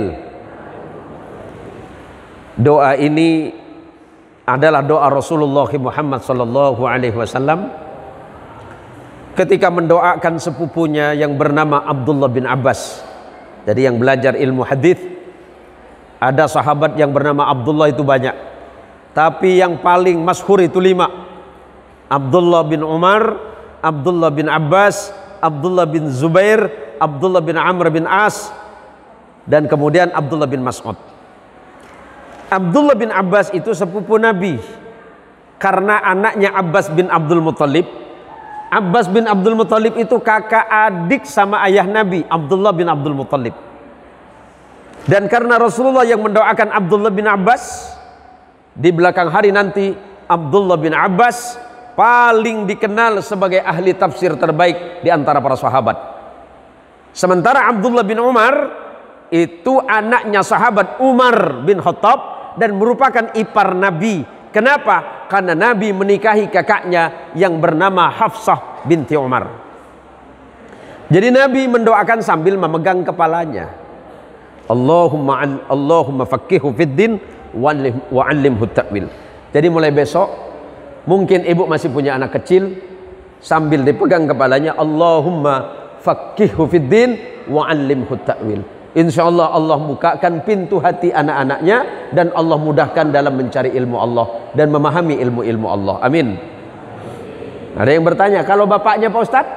A: Doa ini adalah doa Rasulullah Muhammad sallallahu alaihi wasallam ketika mendoakan sepupunya yang bernama Abdullah bin Abbas. Jadi yang belajar ilmu hadis, ada sahabat yang bernama Abdullah itu banyak, tapi yang paling masyhur itu lima: Abdullah bin Umar, Abdullah bin Abbas, Abdullah bin Zubair, Abdullah bin Amr bin As, dan kemudian Abdullah bin Mas'ud. Abdullah bin Abbas itu sepupu Nabi karena anaknya Abbas bin Abdul Muttalib. Abbas bin Abdul Muttalib itu kakak adik sama ayah Nabi, Abdullah bin Abdul Muttalib. Dan karena Rasulullah yang mendoakan Abdullah bin Abbas, di belakang hari nanti Abdullah bin Abbas paling dikenal sebagai ahli tafsir terbaik di antara para sahabat. Sementara Abdullah bin Umar itu anaknya sahabat Umar bin Khattab dan merupakan ipar Nabi. Kenapa? Karena Nabi menikahi kakaknya yang bernama Hafsah binti Umar. Jadi Nabi mendoakan sambil memegang kepalanya, Allahumma Allahumma faqihhu fiddin wa 'allimhu ta'wil. Jadi mulai besok, mungkin ibu masih punya anak kecil, sambil dipegang kepalanya, Allahumma faqihhu fiddin wa 'allimhu ta'wil. Insya Allah Allah bukakan pintu hati anak-anaknya dan Allah mudahkan dalam mencari ilmu Allah dan memahami ilmu-ilmu Allah. Amin. Ada yang bertanya, kalau bapaknya Pak Ustadz,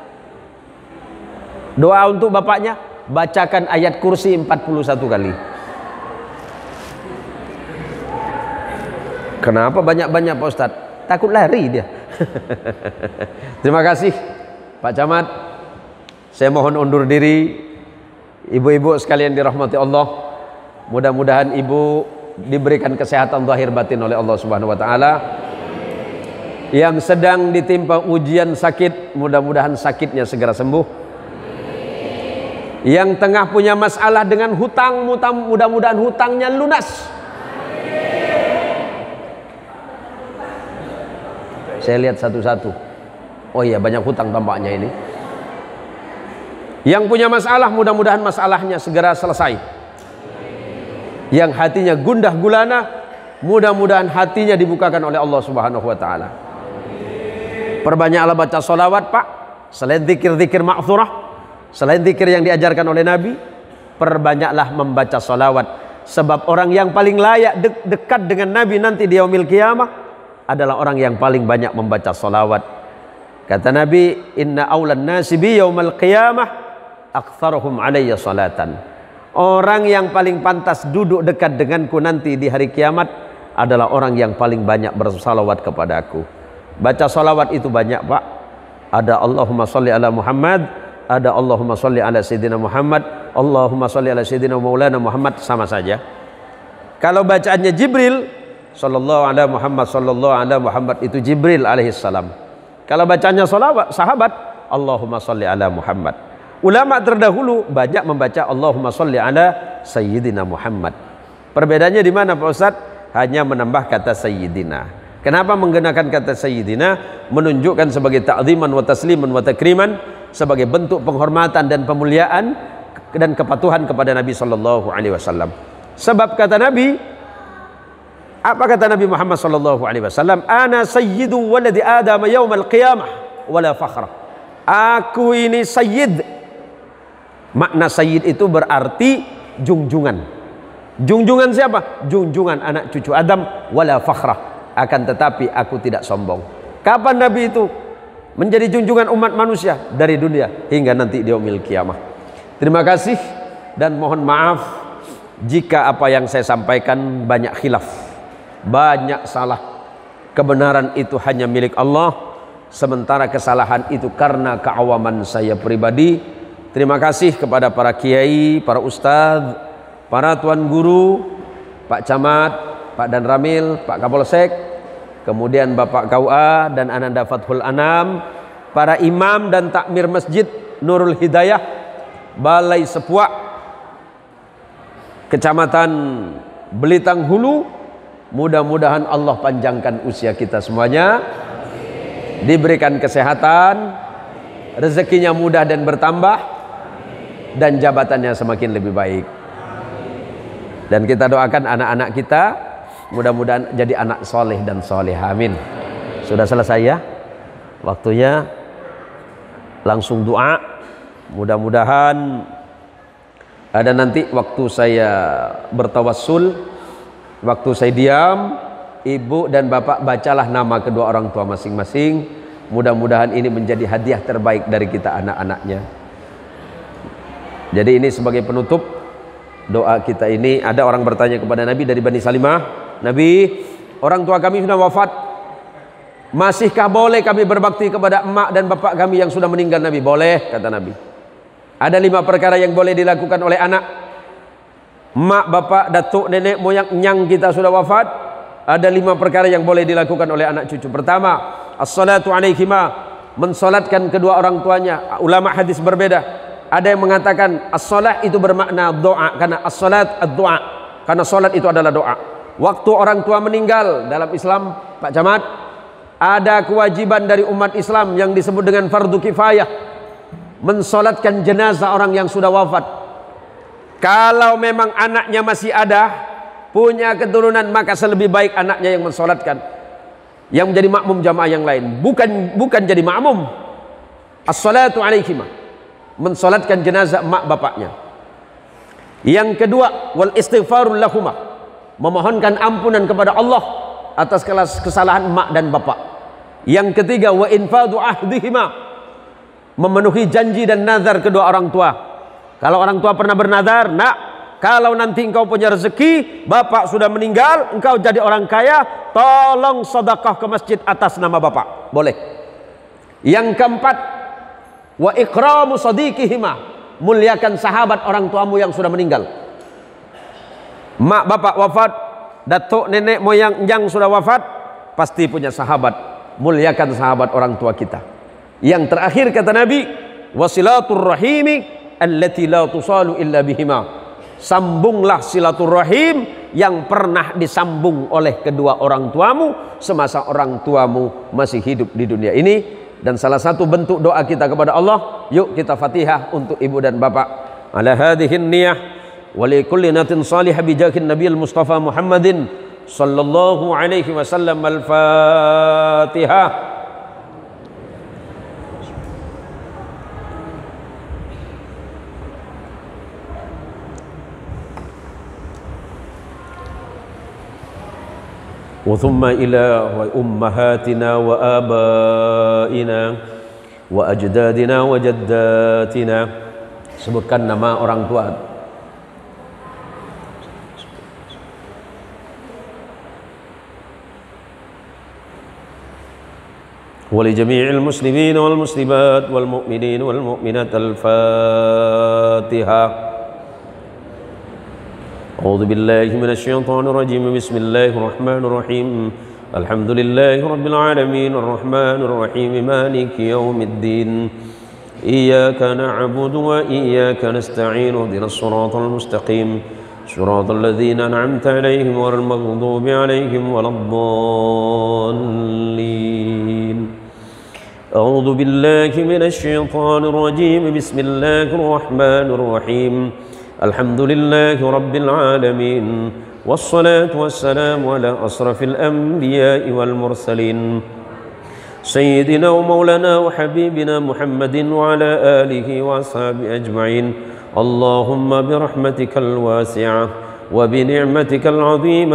A: doa untuk bapaknya, bacakan ayat kursi empat puluh satu kali. Kenapa banyak-banyak Pak Ustadz? Takut lari dia. Terima kasih Pak Camat. Saya mohon undur diri. Ibu-ibu sekalian dirahmati Allah, mudah-mudahan ibu diberikan kesehatan zahir batin oleh Allah Subhanahu wa taala. Yang sedang ditimpa ujian sakit, mudah-mudahan sakitnya segera sembuh. Yang tengah punya masalah dengan hutang, mudah-mudahan hutangnya lunas. Saya lihat satu-satu. Oh iya, banyak hutang tampaknya ini. Yang punya masalah, mudah-mudahan masalahnya segera selesai. Yang hatinya gundah gulana, mudah-mudahan hatinya dibukakan oleh Allah Subhanahu wa taala. Perbanyaklah baca sholawat, Pak. Selain zikir-zikir ma'thurah, selain zikir yang diajarkan oleh Nabi, perbanyaklah membaca sholawat. Sebab orang yang paling layak de dekat dengan Nabi nanti di yaumil qiyamah adalah orang yang paling banyak membaca sholawat. Kata Nabi, inna awlan nasi bi yaumal qiyamah aktsaruhum alayya salatan. Orang yang paling pantas duduk dekat denganku nanti di hari kiamat adalah orang yang paling banyak bersalawat kepada aku. Baca salawat itu banyak, Pak. Ada Allahumma sholli ala Muhammad, ada Allahumma sholli ala Sayyidina Muhammad, Allahumma sholli ala Sayyidina Maulana Muhammad, sama saja. Kalau bacaannya Jibril, sallallahu ala Muhammad, sallallahu ala Muhammad, itu Jibril alaihissalam. Kalau bacanya salawat sahabat, Allahumma sholli ala Muhammad. Ulama terdahulu banyak membaca Allahumma sholli ala Sayyidina Muhammad. Perbedaannya di mana, Pak Ustaz? Hanya menambah kata Sayyidina. Kenapa menggunakan kata Sayyidina? Menunjukkan sebagai ta'ziman wa tasliman wa takriman, sebagai bentuk penghormatan dan pemuliaan dan kepatuhan kepada Nabi sallallahu alaihi wasallam. Sebab kata Nabi, apa kata Nabi Muhammad sallallahu alaihi wasallam? Ana sayyidu waladi Adam yaumal qiyamah wala fakhra. Aku ini sayyid. Makna sayyid itu berarti junjungan. Junjungan siapa? Junjungan anak cucu Adam, wala fakhrah. Akan tetapi aku tidak sombong. Kapan Nabi itu menjadi junjungan umat manusia? Dari dunia hingga nanti di yaumil qiyamah. Terima kasih dan mohon maaf jika apa yang saya sampaikan banyak khilaf, banyak salah. Kebenaran itu hanya milik Allah, sementara kesalahan itu karena keawaman saya pribadi. Terima kasih kepada para kiai, para ustadz, para tuan guru, Pak Camat, Pak Dan Ramil, Pak Kapolsek, kemudian Bapak K U A dan Ananda Fathul Anam, para imam dan takmir masjid Nurul Hidayah, Balai Sepuak, Kecamatan Belitang Hulu. Mudah-mudahan Allah panjangkan usia kita semuanya, diberikan kesehatan, rezekinya mudah dan bertambah, dan jabatannya semakin lebih baik. Dan kita doakan anak-anak kita mudah-mudahan jadi anak soleh dan soleh. Amin. Sudah selesai ya waktunya, langsung doa. Mudah-mudahan ada nanti waktu saya bertawassul, waktu saya diam, ibu dan bapak bacalah nama kedua orang tua masing-masing. Mudah-mudahan ini menjadi hadiah terbaik dari kita anak-anaknya. Jadi ini sebagai penutup doa kita ini. Ada orang bertanya kepada Nabi dari Bani Salimah, Nabi, orang tua kami sudah wafat, masihkah boleh kami berbakti kepada emak dan bapak kami yang sudah meninggal? Nabi, boleh, kata Nabi. Ada lima perkara yang boleh dilakukan oleh anak. Emak, bapak, datuk, nenek, moyang, nyang kita sudah wafat. Ada lima perkara yang boleh dilakukan oleh anak cucu. Pertama, as-salatu alaihima, mensolatkan kedua orang tuanya. Ulama hadis berbeda. Ada yang mengatakan as-salat itu bermakna doa, karena as-salat ad-doa, karena salat itu adalah doa. Waktu orang tua meninggal dalam Islam, Pak Camat, ada kewajiban dari umat Islam yang disebut dengan fardu kifayah, mensolatkan jenazah orang yang sudah wafat. Kalau memang anaknya masih ada, punya keturunan, maka selebih baik anaknya yang mensolatkan, yang menjadi makmum jamaah yang lain, bukan bukan jadi makmum. As-salatu alaihima, mensolatkan jenazah emak bapaknya. Yang kedua, wal istighfarul lahuma, memohonkan ampunan kepada Allah atas kesalahan emak dan bapak. Yang ketiga, wa infadu ahdihima, memenuhi janji dan nazar kedua orang tua. Kalau orang tua pernah bernazar, nak, kalau nanti engkau punya rezeki, bapak sudah meninggal, engkau jadi orang kaya, tolong sedekah ke masjid atas nama bapak. Boleh. Yang keempat, wa ikramu sadiqihima, muliakan sahabat orang tuamu yang sudah meninggal. Mak bapak wafat, datuk nenek moyang yang sudah wafat, pasti punya sahabat. Muliakan sahabat orang tua kita. Yang terakhir kata Nabi, wasilatur rahimi allati la tusalu illa bihima, sambunglah silaturahim yang pernah disambung oleh kedua orang tuamu semasa orang tuamu masih hidup di dunia ini. Dan salah satu bentuk doa kita kepada Allah, yuk kita Fatihah untuk ibu dan bapak. Ala hadhihin niyah wa li kulli natin salihah bi jahin nabiyil mustafa Muhammadin sallallahu alaihi wasallam. Al-Fatihah. وثم إلى أمهاتنا وآبائنا wa ajdadina wa jaddatina. Sebutkan nama orang tua. ولجميع المسلمين والمسلمات والمؤمنين والمؤمنات. الفاتحة. أعوذ بالله من الشيطان الرجيم. بسم الله الرحمن الرحيم. الحمد لله رب العالمين الرحمن الرحيم مالك يوم الدين. إياك نعبد وإياك نستعين. اهدنا الصراط المستقيم صراط الذين أنعمت عليهم غير المغضوب عليهم ولا الضالين. أعوذ بالله من الشيطان الرجيم. بسم الله الرحمن الرحيم. الحمد لله رب العالمين والصلاة والسلام على أشرف الأنبياء والمرسلين سيدنا ومولانا وحبيبنا محمد وعلى آله وأصحابه أجمعين. اللهم برحمتك الواسعة وبنعمتك العظيمة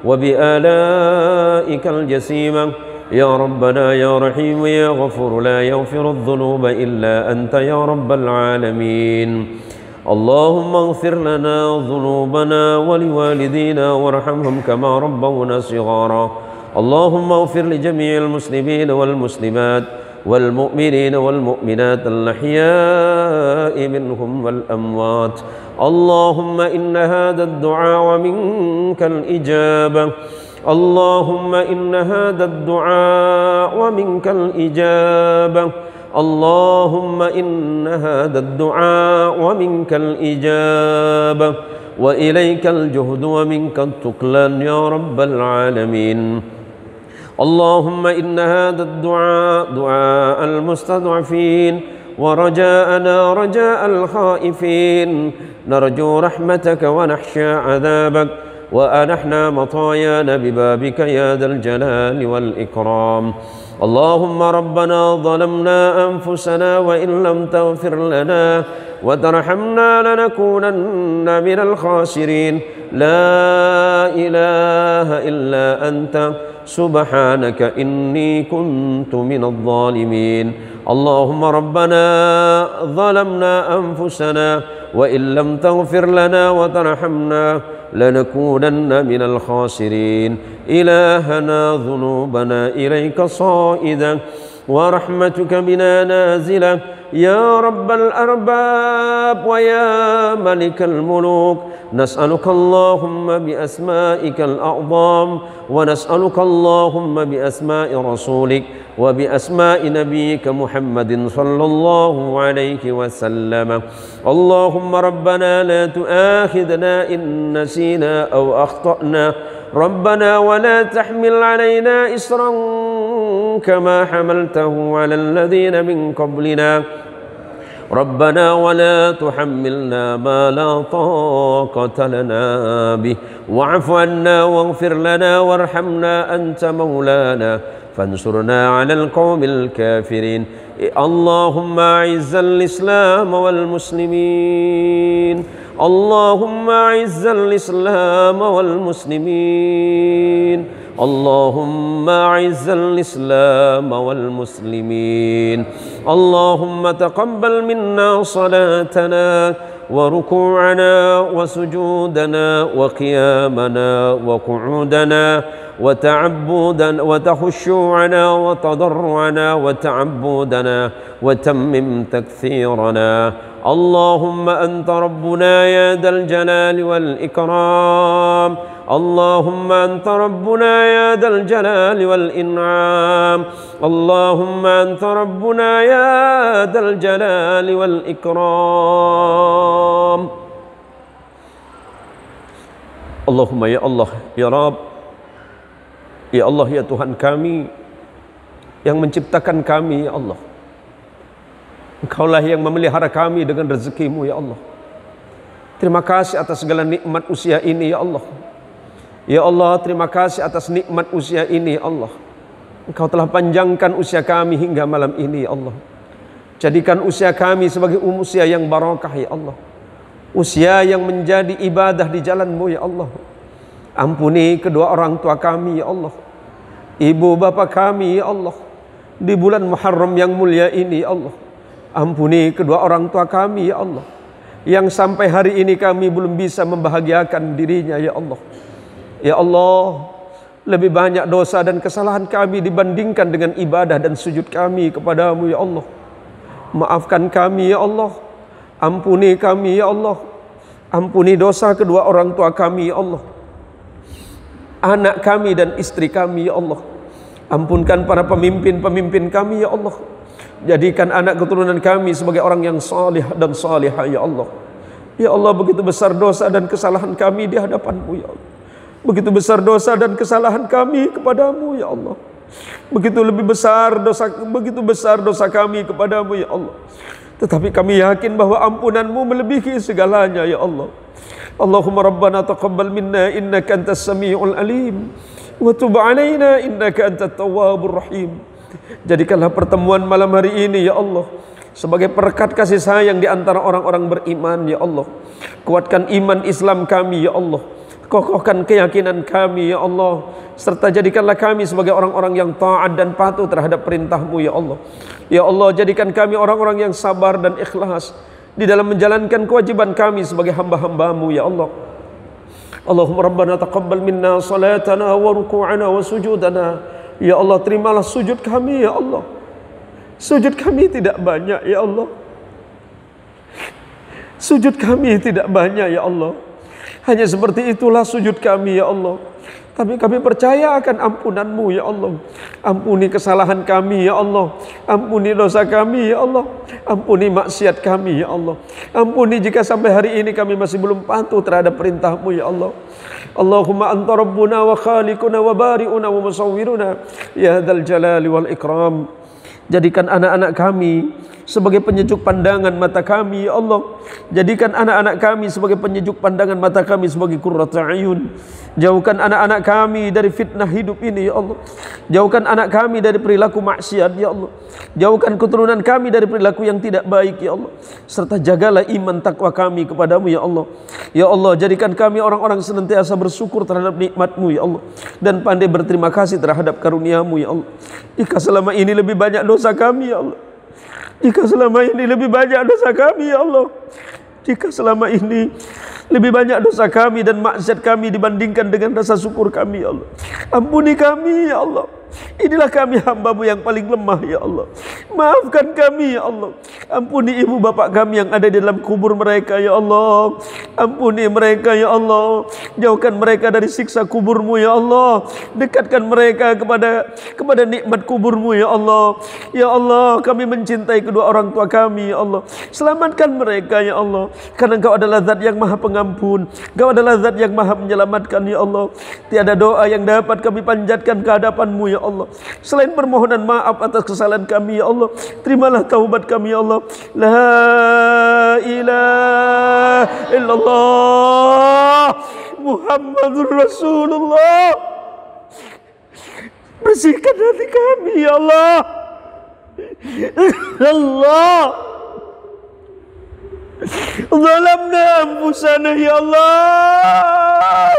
A: وبآلائك الجسيمة يا ربنا يا رحيم يا غفور لا يغفر الذنوب إلا أنت يا رب العالمين. اللهم اغفر لنا ذنوبنا ولوالدينا وارحمهم كما ربونا صغارا. اللهم اغفر لجميع المسلمين والمسلمات والمؤمنين والمؤمنات الأحياء منهم والأموات. اللهم إن هذا الدعاء ومنك الإجابة. اللهم إن هذا الدعاء ومنك الإجابة. اللهم إن هذا الدعاء ومنك الإجابة وإليك الجهد ومنك التكلان يا رب العالمين. اللهم إن هذا الدعاء دعاء المستضعفين ورجاءنا رجاء الخائفين. نرجو رحمتك ونخشى عذابك وأنحنا مطايانا ببابك يا ذا الجلال والإكرام. اللهم ربنا ظلمنا أنفسنا وإن لم تغفر لنا وترحمنا لنكونن من الخاسرين. لا إله إلا أنت سبحانك إني كنت من الظالمين. اللهم ربنا ظلمنا أنفسنا وإن لم تغفر لنا وترحمنا لنكونن من الخاسرين. إلهنا ذنوبنا إليك صائدة ورحمتك بنا نازلة يا رب الأرباب ويا ملك الملوك. نسألك اللهم بأسمائك الأعظم ونسألك اللهم بأسماء رسولك وبأسماء نبيك محمد صلى الله عليه وسلم. اللهم ربنا لا تؤاخذنا إن نسينا أو أخطأنا. ربنا ولا تحمل علينا إصرا كما حملته على الذين من قبلنا. ربنا ولا تحملنا ما لا طاقة لنا به واعف عنا واغفر لنا وارحمنا أنت مولانا فانصرنا على القوم الكافرين. اللهم أعز الإسلام والمسلمين. اللهم أعز الإسلام والمسلمين. اللهم أعز الإسلام والمسلمين. اللهم تقبل منا صلاتنا وركوعنا وسجودنا وقيامنا وقعودنا وتعبدنا وتخشوعنا وتضرعنا وتعبدنا وتمم تكثيرنا. اللهم أنت ربنا يا ذا الجلال والإكرام. اللهم أنت ربنا يا ذا الجلال والإنعام. اللهم أنت ربنا يا ذا الجلال والإكرام. Allahumma ya Allah, ya Rabb, ya Allah, ya Tuhan kami yang menciptakan kami, ya Allah. Engkaulah yang memelihara kami dengan rezeki-Mu, ya Allah. Terima kasih atas segala nikmat usia ini, ya Allah. Ya Allah, terima kasih atas nikmat usia ini, ya Allah. Engkau telah panjangkan usia kami hingga malam ini, ya Allah. Jadikan usia kami sebagai usia yang barakah, ya Allah. Usia yang menjadi ibadah di jalan-Mu, ya Allah. Ampuni kedua orang tua kami, ya Allah. Ibu bapa kami, ya Allah. di bulan Muharram yang mulia ini, ya Allah. Ampuni kedua orang tua kami, ya Allah, yang sampai hari ini kami belum bisa membahagiakan dirinya, ya Allah. Ya Allah, lebih banyak dosa dan kesalahan kami dibandingkan dengan ibadah dan sujud kami kepadamu, ya Allah. Maafkan kami, ya Allah. Ampuni kami, ya Allah. Ampuni dosa kedua orang tua kami, ya Allah. Anak kami dan istri kami, ya Allah. Ampunkan para pemimpin-pemimpin kami, ya Allah. Jadikan anak keturunan kami sebagai orang yang salih dan salihah, ya Allah. Ya Allah, begitu besar dosa dan kesalahan kami di hadapan-Mu, ya Allah. Begitu besar dosa dan kesalahan kami kepadamu, ya Allah. Begitu lebih besar dosa, begitu besar dosa kami kepadamu, ya Allah. Tetapi kami yakin bahwa ampunan-Mu melebihi segalanya, ya Allah. Allahumma rabbana taqabbal minna innaka antas samiul alim wa tub alaina innaka antat tawwabur rahim. Jadikanlah pertemuan malam hari ini, ya Allah, sebagai perekat kasih sayang di antara orang-orang beriman, ya Allah. Kuatkan iman Islam kami, ya Allah. Kokohkan keyakinan kami, ya Allah. Serta jadikanlah kami sebagai orang-orang yang taat dan patuh terhadap perintah-Mu, ya Allah. Ya Allah, jadikan kami orang-orang yang sabar dan ikhlas di dalam menjalankan kewajiban kami sebagai hamba-hamba-Mu, ya Allah. Allahumma rabbana taqabbal minna salatana wa ruku'ana wa sujudana. Ya Allah, terimalah sujud kami, ya Allah. Sujud kami tidak banyak, ya Allah. Sujud kami tidak banyak, ya Allah. Hanya seperti itulah sujud kami, ya Allah. Tapi kami percaya akan ampunan-Mu, ya Allah. Ampuni kesalahan kami, ya Allah. Ampuni dosa kami, ya Allah. Ampuni maksiat kami, ya Allah. Ampuni jika sampai hari ini kami masih belum patuh terhadap perintah-Mu, ya Allah. Allahumma anta rabbuna wa khaliquna wa bari'una wa musawwiruna ya dzal jalali wal ikram. Jadikan anak-anak kami sebagai penyejuk pandangan mata kami, ya Allah. Jadikan anak-anak kami sebagai penyejuk pandangan mata kami, sebagai qurratu ayun. Jauhkan anak-anak kami dari fitnah hidup ini, ya Allah. Jauhkan anak kami dari perilaku maksiat, ya Allah. Jauhkan keturunan kami dari perilaku yang tidak baik, ya Allah. Serta jagalah iman takwa kami kepadamu, ya Allah. Ya Allah, jadikan kami orang-orang senantiasa bersyukur terhadap nikmat-Mu, ya Allah. Dan pandai berterima kasih terhadap karunia-Mu, ya Allah. Jika selama ini lebih banyak dosa kami, ya Allah. Jika selama ini lebih banyak dosa kami, ya Allah. Jika selama ini lebih banyak dosa kami dan maksiat kami dibandingkan dengan rasa syukur kami, ya Allah. Ampuni kami, ya Allah. Inilah kami hamba-Mu yang paling lemah, ya Allah. Maafkan kami, ya Allah. Ampuni ibu bapak kami yang ada di dalam kubur mereka, ya Allah. Ampuni mereka, ya Allah. Jauhkan mereka dari siksa kubur-Mu, ya Allah. Dekatkan mereka kepada kepada nikmat kubur-Mu, ya Allah. Ya Allah, kami mencintai kedua orang tua kami, ya Allah. Selamatkan mereka, ya Allah. Karena Engkau adalah zat yang maha pengampun. Engkau adalah zat yang maha menyelamatkan, ya Allah. Tiada doa yang dapat kami panjatkan ke hadapan-Mu, ya Allah, selain permohonan maaf atas kesalahan kami, ya Allah. Terimalah taubat kami, ya Allah. La ilaha illallah Muhammadur Rasulullah. Bersihkan hati kami, ya Allah. Allah, zalamna anfusana, ya Allah.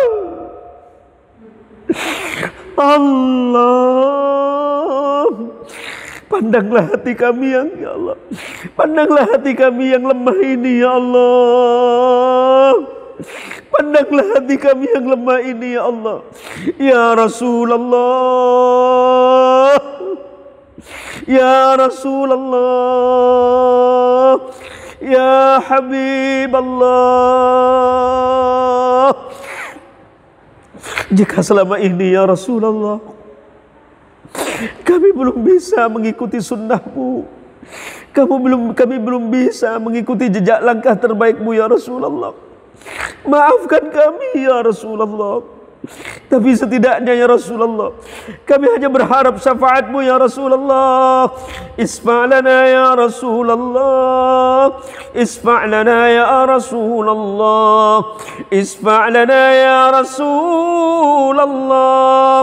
A: Allah, pandanglah hati kami yang, ya Allah. Pandanglah hati kami yang lemah ini, ya Allah. Pandanglah hati kami yang lemah ini, ya Allah. Ya Rasulullah, ya Rasulullah, ya Habiballah. Jika selama ini, ya Rasulullah, kami belum bisa mengikuti sunnah-Mu, kamu belum, kami belum bisa mengikuti jejak langkah terbaik-Mu, ya Rasulullah. Maafkan kami, ya Rasulullah. Tapi setidaknya, ya Rasulullah, kami hanya berharap syafaat-Mu, ya Rasulullah. Isfa'lana ya Rasulullah, isfa'lana ya Rasulullah, isfa'lana ya Rasulullah,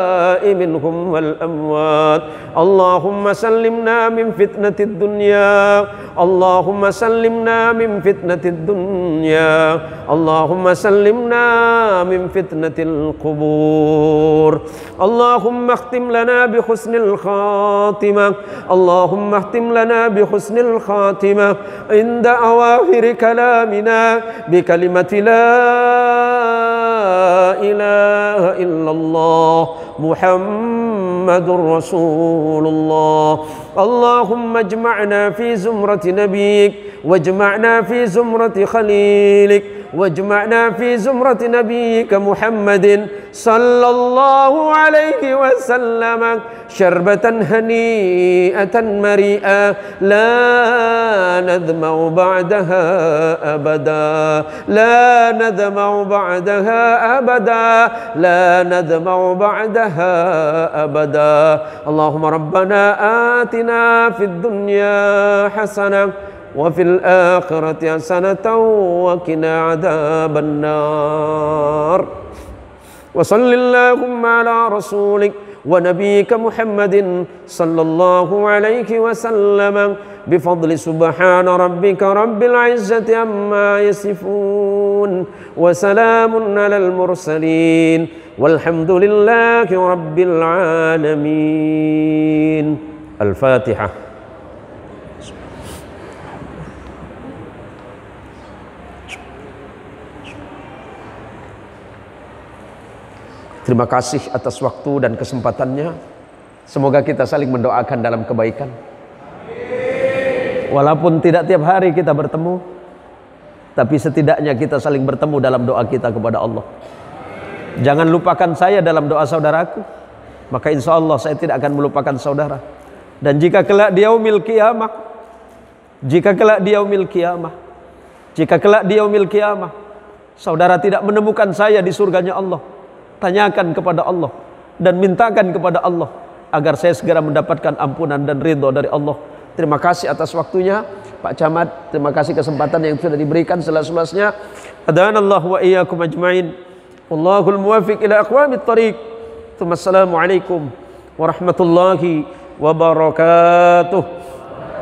A: الأحياء منهم والأموات. اللهم سلمنا من فتنة الدنيا، اللهم سلمنا من فتنة الدنيا، اللهم سلمنا من فتنة القبور. اللهم اختم لنا بحسن الخاتمة، اللهم اختم لنا بحسن الخاتمة عند أواخر كلامنا بكلمة لا إله إلا الله محمد رسول الله. اللهم اجمعنا في زمرة نبيك، واجمعنا في زمرة خليلك، واجمعنا في زمرة نبيك محمد صلى الله عليه وسلم شربة هنيئة مريئة لا نذمع بعدها أبدا، لا نذمع بعدها أبدا، لا نذمع بعدها أبدا. اللهم ربنا آتنا في الدنيا حسنة وفي الآخرة حسنة وقنا عذاب النار. وصل اللهم على رسولك ونبيك محمد صلى الله عليه وسلم بفضل سبحان ربك رب العزة عما يصفون وسلام على المرسلين والحمد لله رب العالمين. الفاتحة. Terima kasih atas waktu dan kesempatannya. Semoga kita saling mendoakan dalam kebaikan. Walaupun tidak tiap hari kita bertemu, tapi setidaknya kita saling bertemu dalam doa kita kepada Allah. Jangan lupakan saya dalam doa saudaraku, maka insya Allah saya tidak akan melupakan saudara. Dan jika kelak di yaumil qiyamah, jika kelak di yaumil qiyamah, jika kelak di yaumil qiyamah, saudara tidak menemukan saya di surganya Allah, tanyakan kepada Allah dan mintakan kepada Allah agar saya segera mendapatkan ampunan dan ridho dari Allah. Terima kasih atas waktunya Pak Camat. Terima kasih kesempatan yang sudah diberikan seluas-luasnya. Hadanallahu wa iyyakum ajmain. Wallahul muwaffiq ila aqwamit thariq. Assalamualaikum warahmatullahi wabarakatuh.